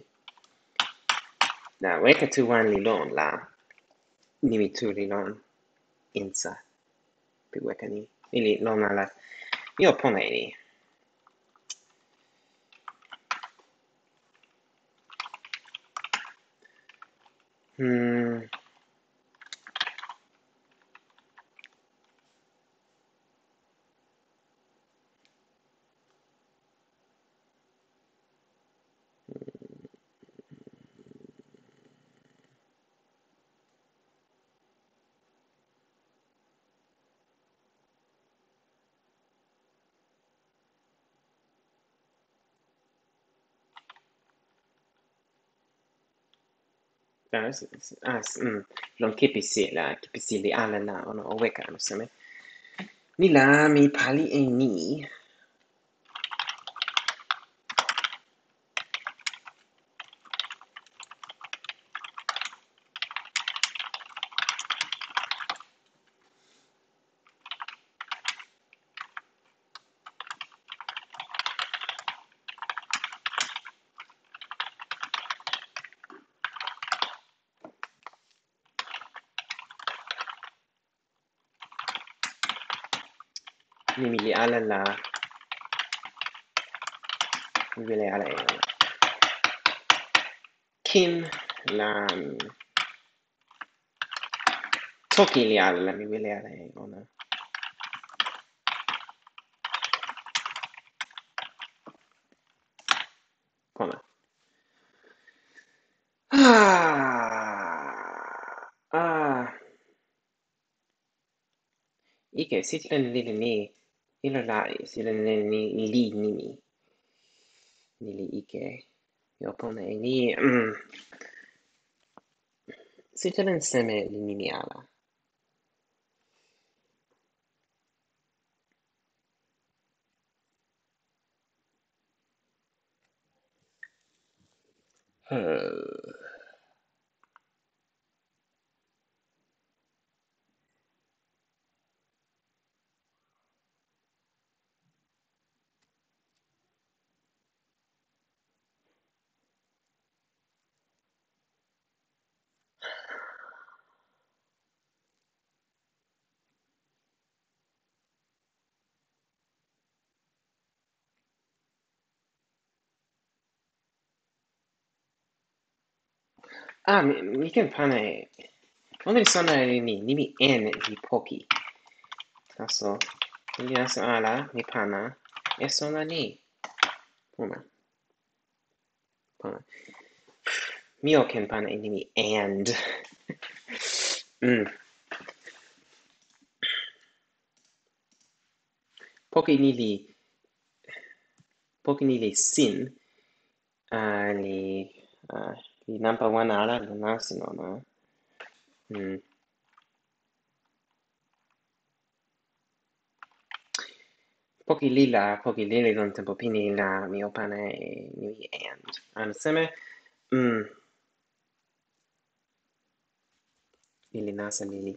Na weka tu wan li lon la, nimi tu li lon insa pi weka ni. Ili lon ala, io pona ni. Hmm. Ah, ah, mm. Lon kipisi la, kipisi li ala la, ono o weka ano seme. Ni la, mi pali e ni. Ni mi li ala la, mi wile ala e ona. Kin la, toki li ala la, mi wile ala e ona. Kona. Ah, ah. Ike, sitlen lili ni, ilo la, sitlen lili ni, li nimi. Nili ike. Io pona e ni, mm. Sitlen seme li nimi ala. Huh. Ah, mi, mi ken pana e. Ona li sona e ni, nimi en li poki. Taso, li asa ala, mi pana, e sona ni. Puna, puna. Mio ken pana e nimi and. mm. Poki ni li, poki ni li sin, uh, li, uh, li nampa wan ala, li nasin ona. Mm. Poki lila, poki lili lon tempo pini la, mi o pana e nimi and. An seme, mm. Lili nasa lili.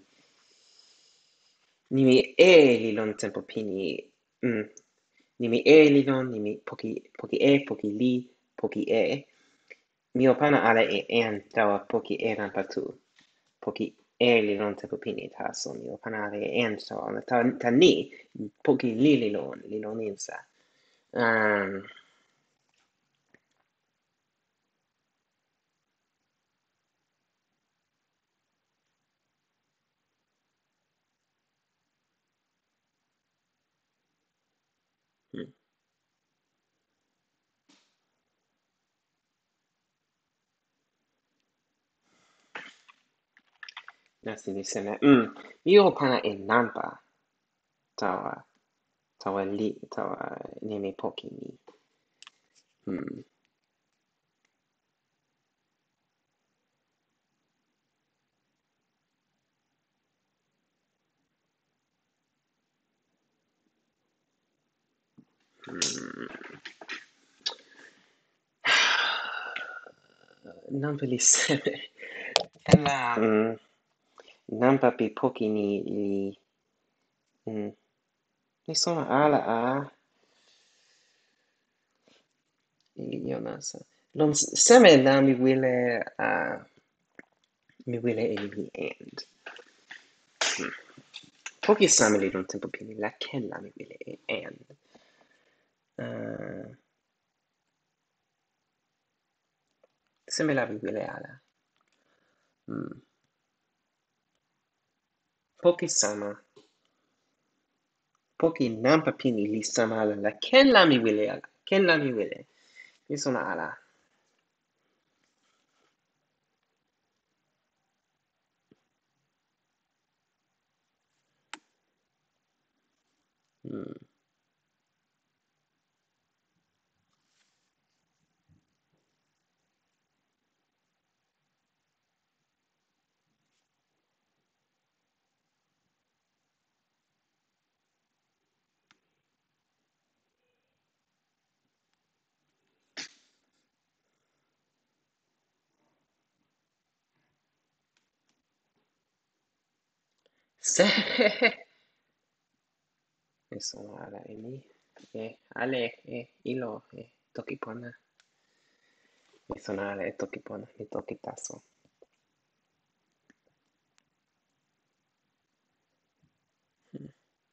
Nimi e li lon tempo pini. Mm. Nimi e li lon, nimi poki, poki e, poki li, poki e. Mi o pana ala e en tawa poki e rampa tu. Poki e li lon tempo pini taso. Mi o pana ala e en tawa. Ta, ta ni, poki li li lon, li lon insa. Um, hmm. Nasi ni seme. Mm. Mi o pana e nampa tawa. Tawa li, tawa nimi poki ni. Hmm. Mm. Nampa li seme. Ela mm, nampa pi poki ni li mm, ni sona ala a li yonasa. Lon seme la mi wile a mi wile e li end. Hmm. Poki same li lon tempo pini la ken la mi wile e end. Uh, seme la mi wile ala. Hmm. Poki sama. Poki nampa pini li sama ala la ken la mi wile ala. Ken la mi wile. Mi sona ala. Hmm. Se mi sona ala e mi. E ale e ilo e toki pona. Mi sona ala e toki pona. Mi toki taso. Hmm.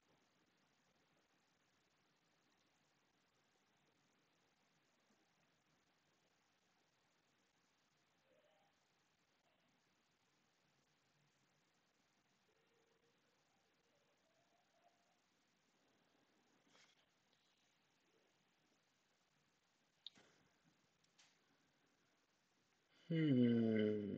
Hmm.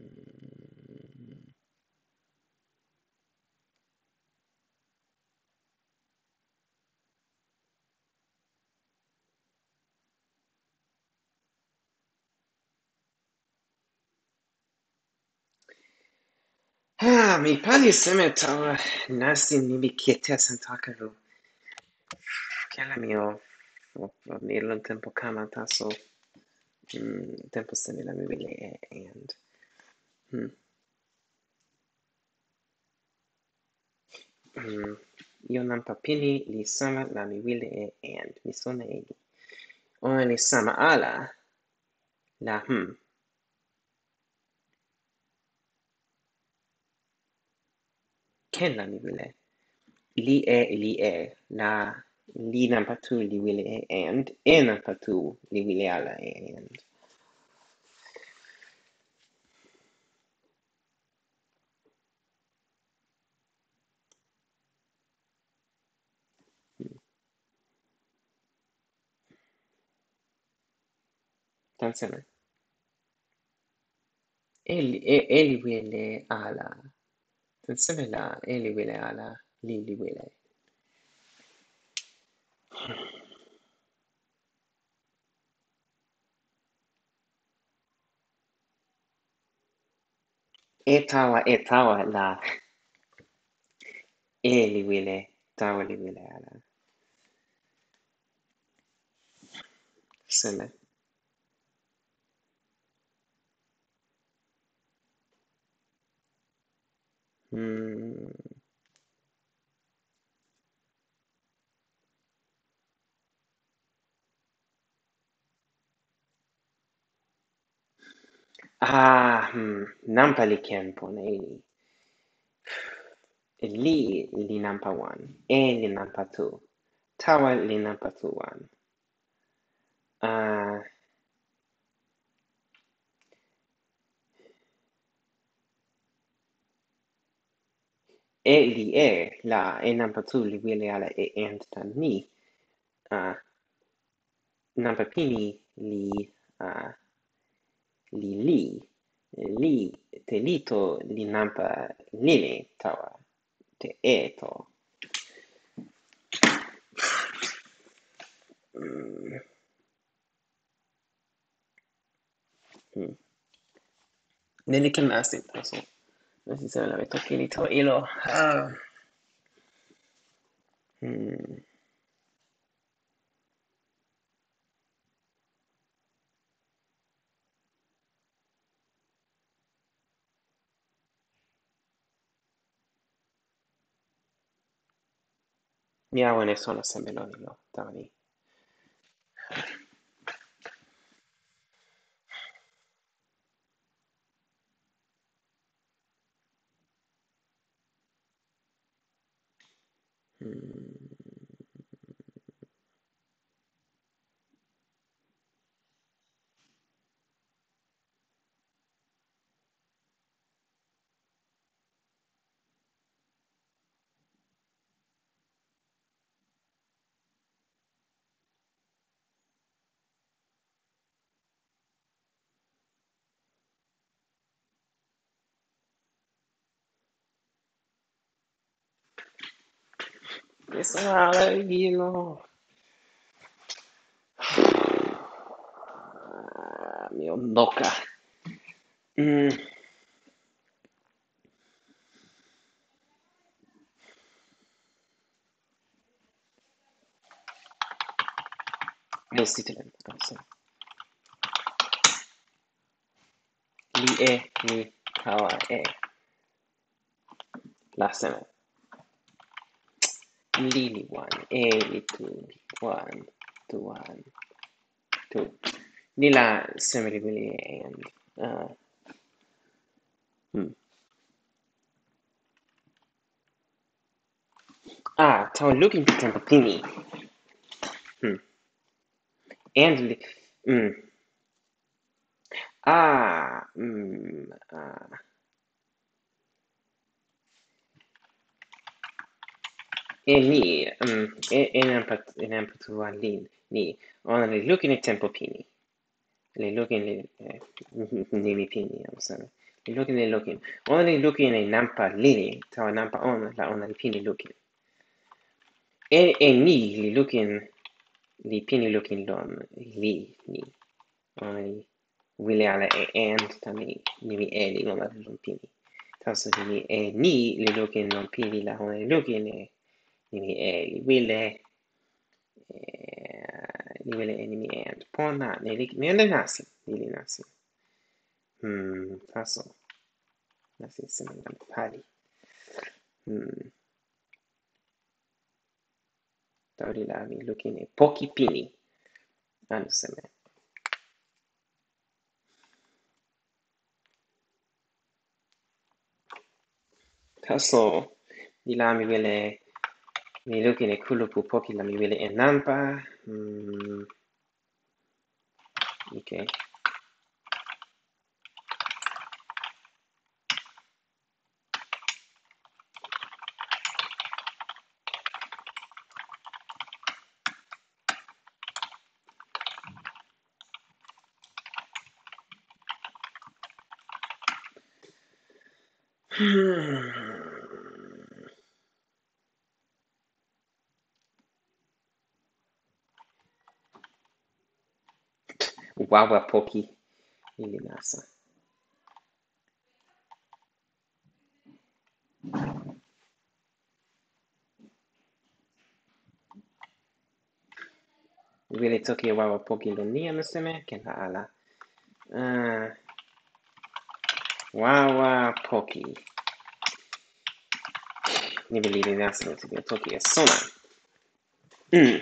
Ah, mi pali seme tawa nasi nibi kiete santakaru. Kela mio nilo tempo kama taso. Mm, tempo seme la mi wile e and. Hmm. Mm. Io nampa pini li sama la mi wile e and. Mi sona e li. Ona li sama ala la hmm. Ken la mi wile. Li e li e la li nampa tu li wile e and. E nampa tu li wile ala e and. Tan seme. E li, e, e li wile ala. Tan seme la e li wile ala li li wile. E tawa e tawa la e li wile tawa li wile ala. Seme. Hmm. Ah, hmm. Nampa li ken pona e li. Li li nampa one. E li nampa two. Tawa li nampa two one. Ah, e li e la e nampa two li wile ala e and tan ni. Ah, nampa pini li ah li li. Li te lito li nampa lili tawa te e to. Mm. Mm. Neli ken nasi taso. Nasi se la toki li to ilo. Ah. Hmm. mi awane sono sembeloni lo tawani. Hmm. Mi sono allergico. Ah, mio bocca. Mm. Vestitelen, alltså. Li e, li, kawa e. Laseme. Lili one, e, li two, one, two, one, two. Nila semeli wili and. Uh, hmm. Ah, tawa looking for tempo pini. Hmm. And li. Hmm. Ah, mm, ah. E ni, mm, e, e nampa, e nampa tuwa lin, ni. Ona li looking at tempo pini. Li looking li, eh, ni mi pini, I'm sorry. Li looking li looking. Ona li looking e nampa lini, tawa nampa ona, la ona li pini looking. E, e ni li looking, li pini looking lon, li, ni. Ona li wile ala e and, ta mi, ni mi e li ona li lon pini. Tawa so ni e ni li looking lon pini la ona li looking e, ni mi e li wile, ni wile e ni mi e and. Pona, ni li, mi ande nasi, ni li nasi. Hmm, taso. Nasi sema na pali. Hmm. Tauri la mi looking e poki pini. Anu seme. Taso, ni la mi wile, mi looking e kulupu poki la mi wile e nampa. Hmm. Okay. Hmm. Wawa poki. Ili nasa. Wile toki e wawa poki lo ni anu seme. Ken la ala. Uh, wawa poki. Ni wile ili nasa no toki e toki e sona. Hmm.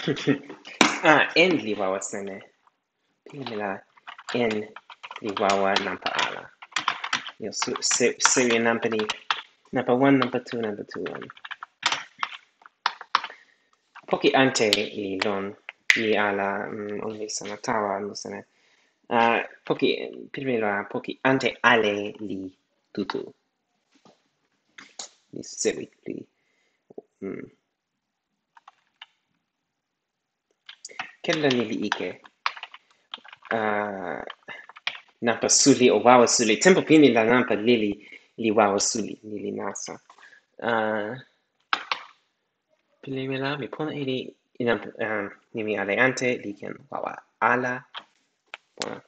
ah, en li wawa seme. Pili la en li wawa nampa ala. Yo su se se nampa ni number one, number two, number two, one. Poki ante li lon li ala mm, only sana tawa no sana. Uh, poki primero poki ante ale li tutu. Li sewi li. Mm. Kella ni li ike. Uh, nampa suli o wawa suli. Tempo pini la nampa lili li wawa suli lili nasa. Uh, Pilimila mi pona ili inam um, nimi ale ante li ken wawa ala pona.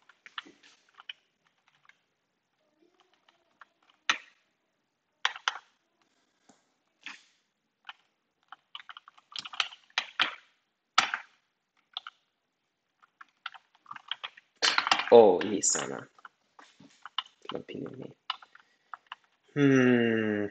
O li sana. Lo pilimi. Hmm.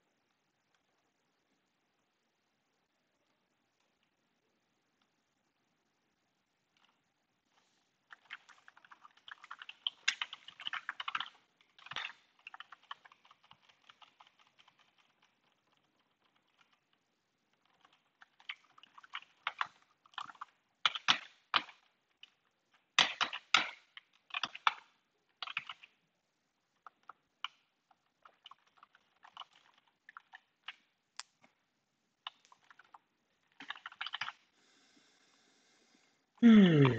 Hmm.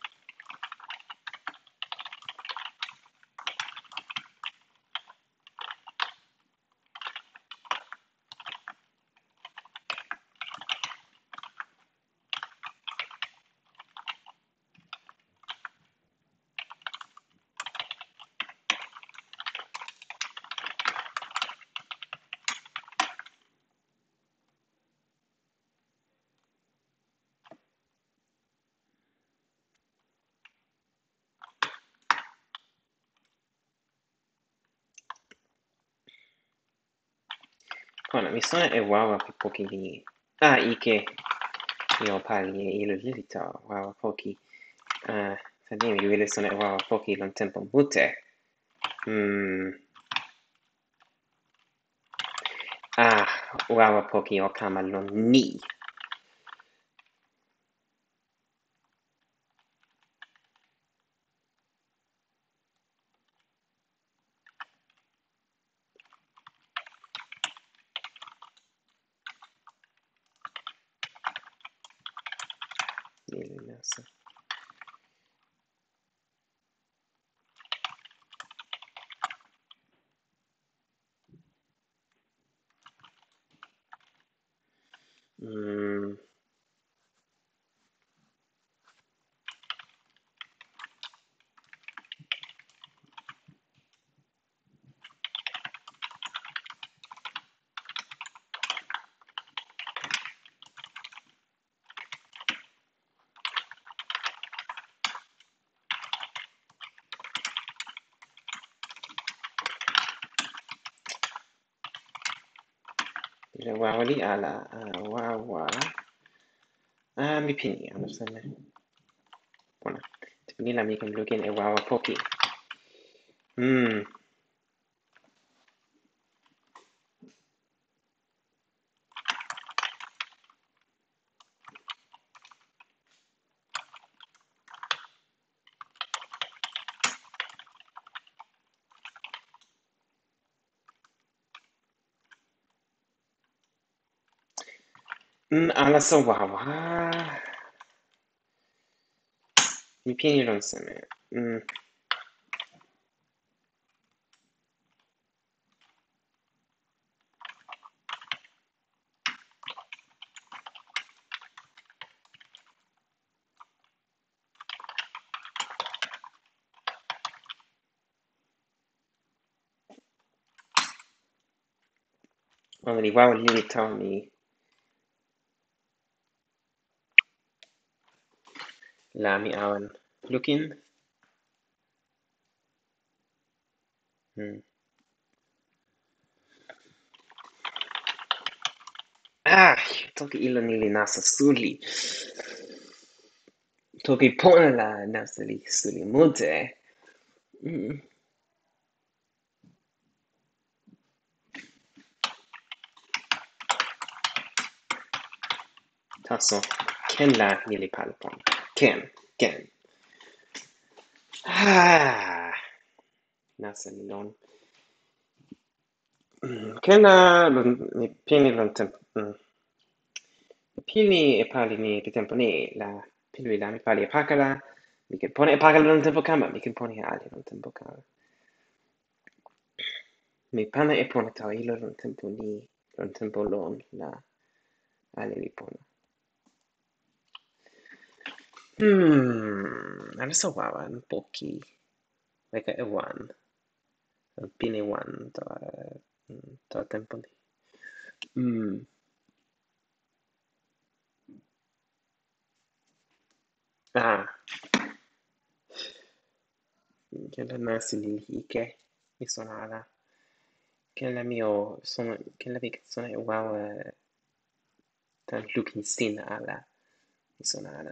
Kona, mi sona e wawa pi poki li. Ah, ike. Mi o pali e ilo lilita wawa poki. Uh, Fadini mi wile sona e wawa poki lon tempo mute. Hmm. Ah, wawa poki o kama lon ni. Lili nasa. Hmm. Ile wawa li ala. Uh, wawa. Ah, mi pini. Ano sana. Kona. Tipini la mi ken lukin e wawa poki. Hmm. Mm, ala so wawa. Mi pini lon seme. Mm. Ona li wawa lili tawa mi. La mi awan lukin. Hmm. Ah, toki ilo ni li nasa suli. Toki pona la nasa li suli mute. Mm. Taso, ken la ni li pala pona. Ken, ken. Ah, nasa li lon. Mm, ken la lon, mi pini lon tempo. Mm. Pili e pali ni pi tempo ni la pili la mi pali e pakala. Mi ken pone e pakala lon tempo kama. Mi ken pone e ali lon tempo kama. Mi pana e pona tawa ilo lon tempo ni, lon tempo lon la ali li pona. Hmm, ana so wawa an poki. Weka e wan. Pini wan tawa, tawa tempo ni. Hmm. Ah. Kela nasi li ike. Mi sona ala. Kela mi o sona, kela mi sona e wawa tan lukin sin ala. Mi sona ala.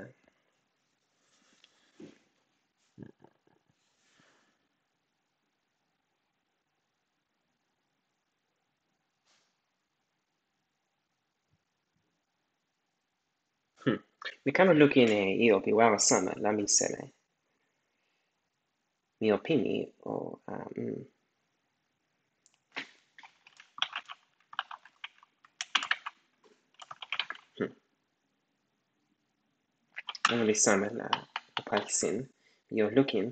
Hmm. Mi kama lukin e io pi wawa sama la mi seme. Mi o pini o uh, mm. Hmm. Ano li sama la o pali sin. Mi o lukin.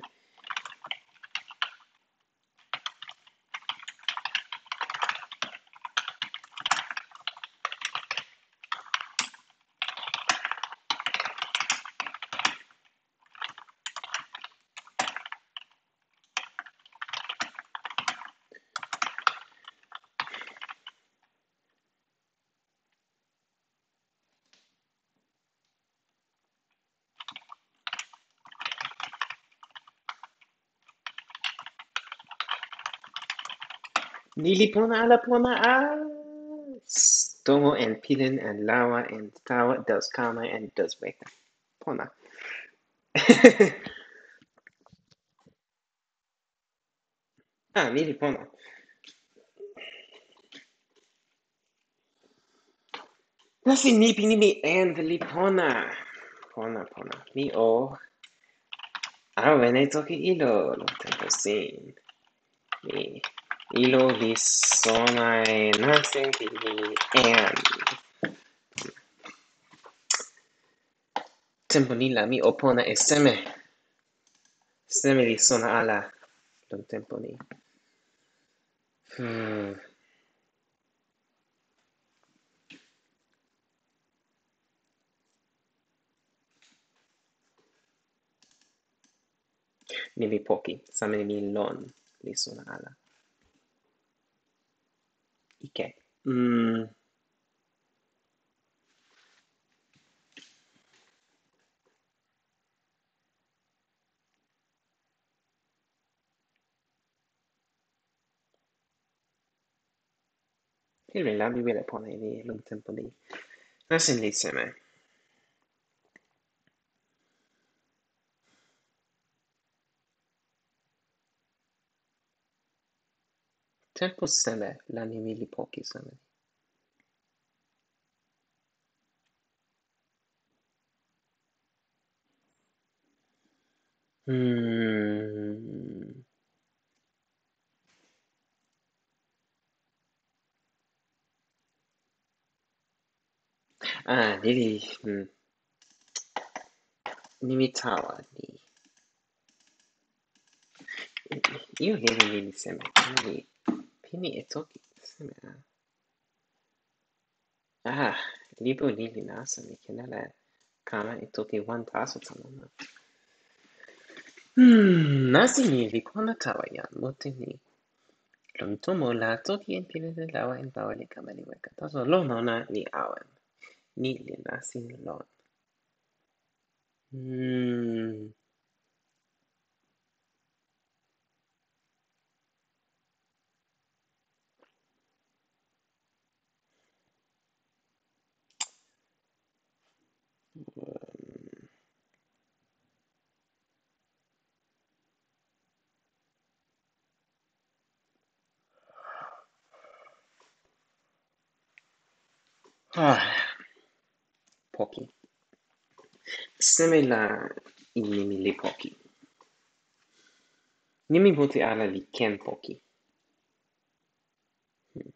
Ni li pona ala pona a. Tomo en pilin en lawa en tawa dos kama en dos weka. Pona. Ah, ni li pona. Nasi ni pini mi en li pona. Pona, pona. Mi o. Awen e toki ilo lo tempo sin. Mi ilo li sona e nasi pini en. Tempo ni la mi o pona e seme. Seme li sona ala. Lon tempo ni. Hmm. Ni li poki. Same ni lon li sona ala. Ike. Hmm. Pilin la mi wile pona e ni lon tempo ni. Nasin li seme. Tempo seme la ni mi li poki seme. Hmm. Ah, ni li. Hmm. Ni mi tawa ni. Io lili lili seme. Ni pini e toki seme. Ah, lipo lili nasa mi kenala kama e toki wan taso tamama. Hmm, nasi ni li kona tawa yan mote ni. Lon tomo la toki en pini de lawa en bawa li kama li weka. Taso lon ona ni awen. Ni li nasi ni lon. Hmm. Ah, poki. Seme la i nimi li poki. Nimi mute ala li ken poki. Hmm.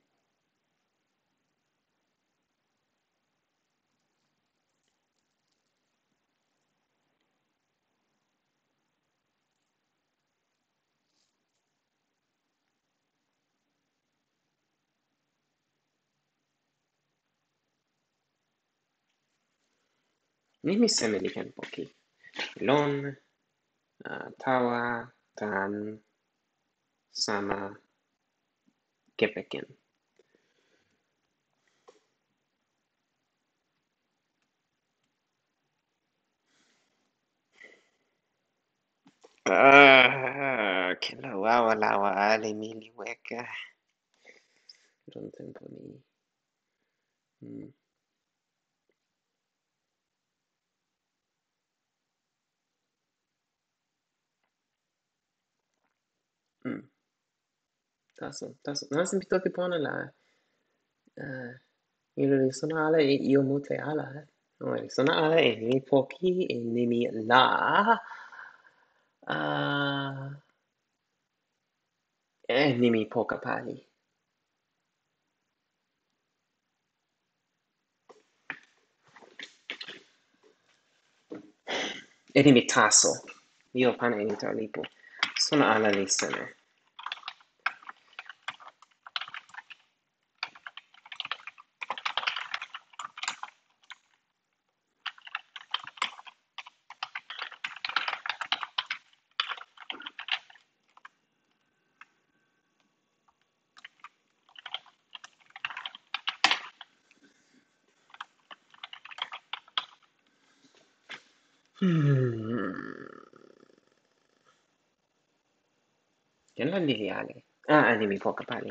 Nimi seme li ken poki. Lon, uh, tawa, tan, sama, kepeken. Ah, kila wawa lawa ale mili weka. Lon tempo ni. Hmm. Hmm. Taso, taso. Nasin pitoki pona la. Uh, ilo li sona ala e io mute ala. Eh. No, li sona ala e nimi poki e nimi la. Uh, e nimi poka pali. E nimi taso. Io pana e nita lipo. Sona ala li sene. Hmm. Ken la lili ale. Ah, nimi poka pali.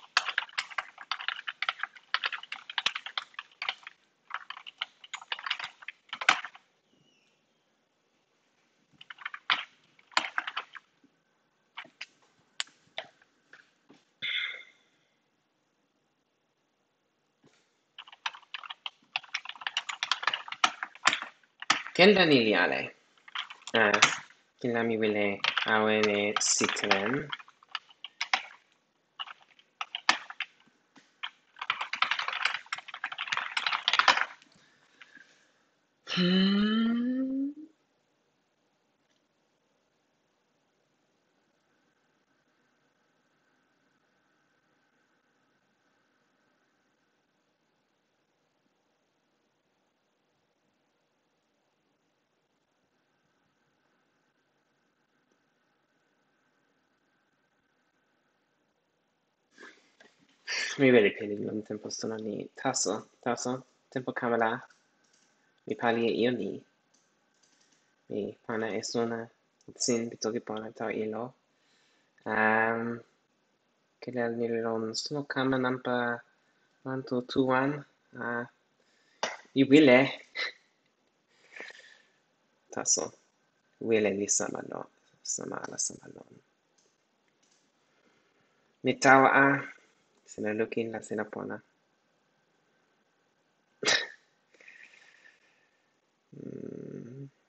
Ken la lili ale. Ah, ken la mi wile awene sitren. Hmm. Mi wile pili lon tempo sona ni. Taso, taso. Tempo kamala. Mi pali e io ni. Mi pana e sona. Sin pitoki pona tawa ilo. Um, kila ni lon sno kama nampa one to two one. Uh, mi wile. Taso. Wile li sama lon. Sama ala sama lon. Mi tawa a. Sina lukin la sina pona.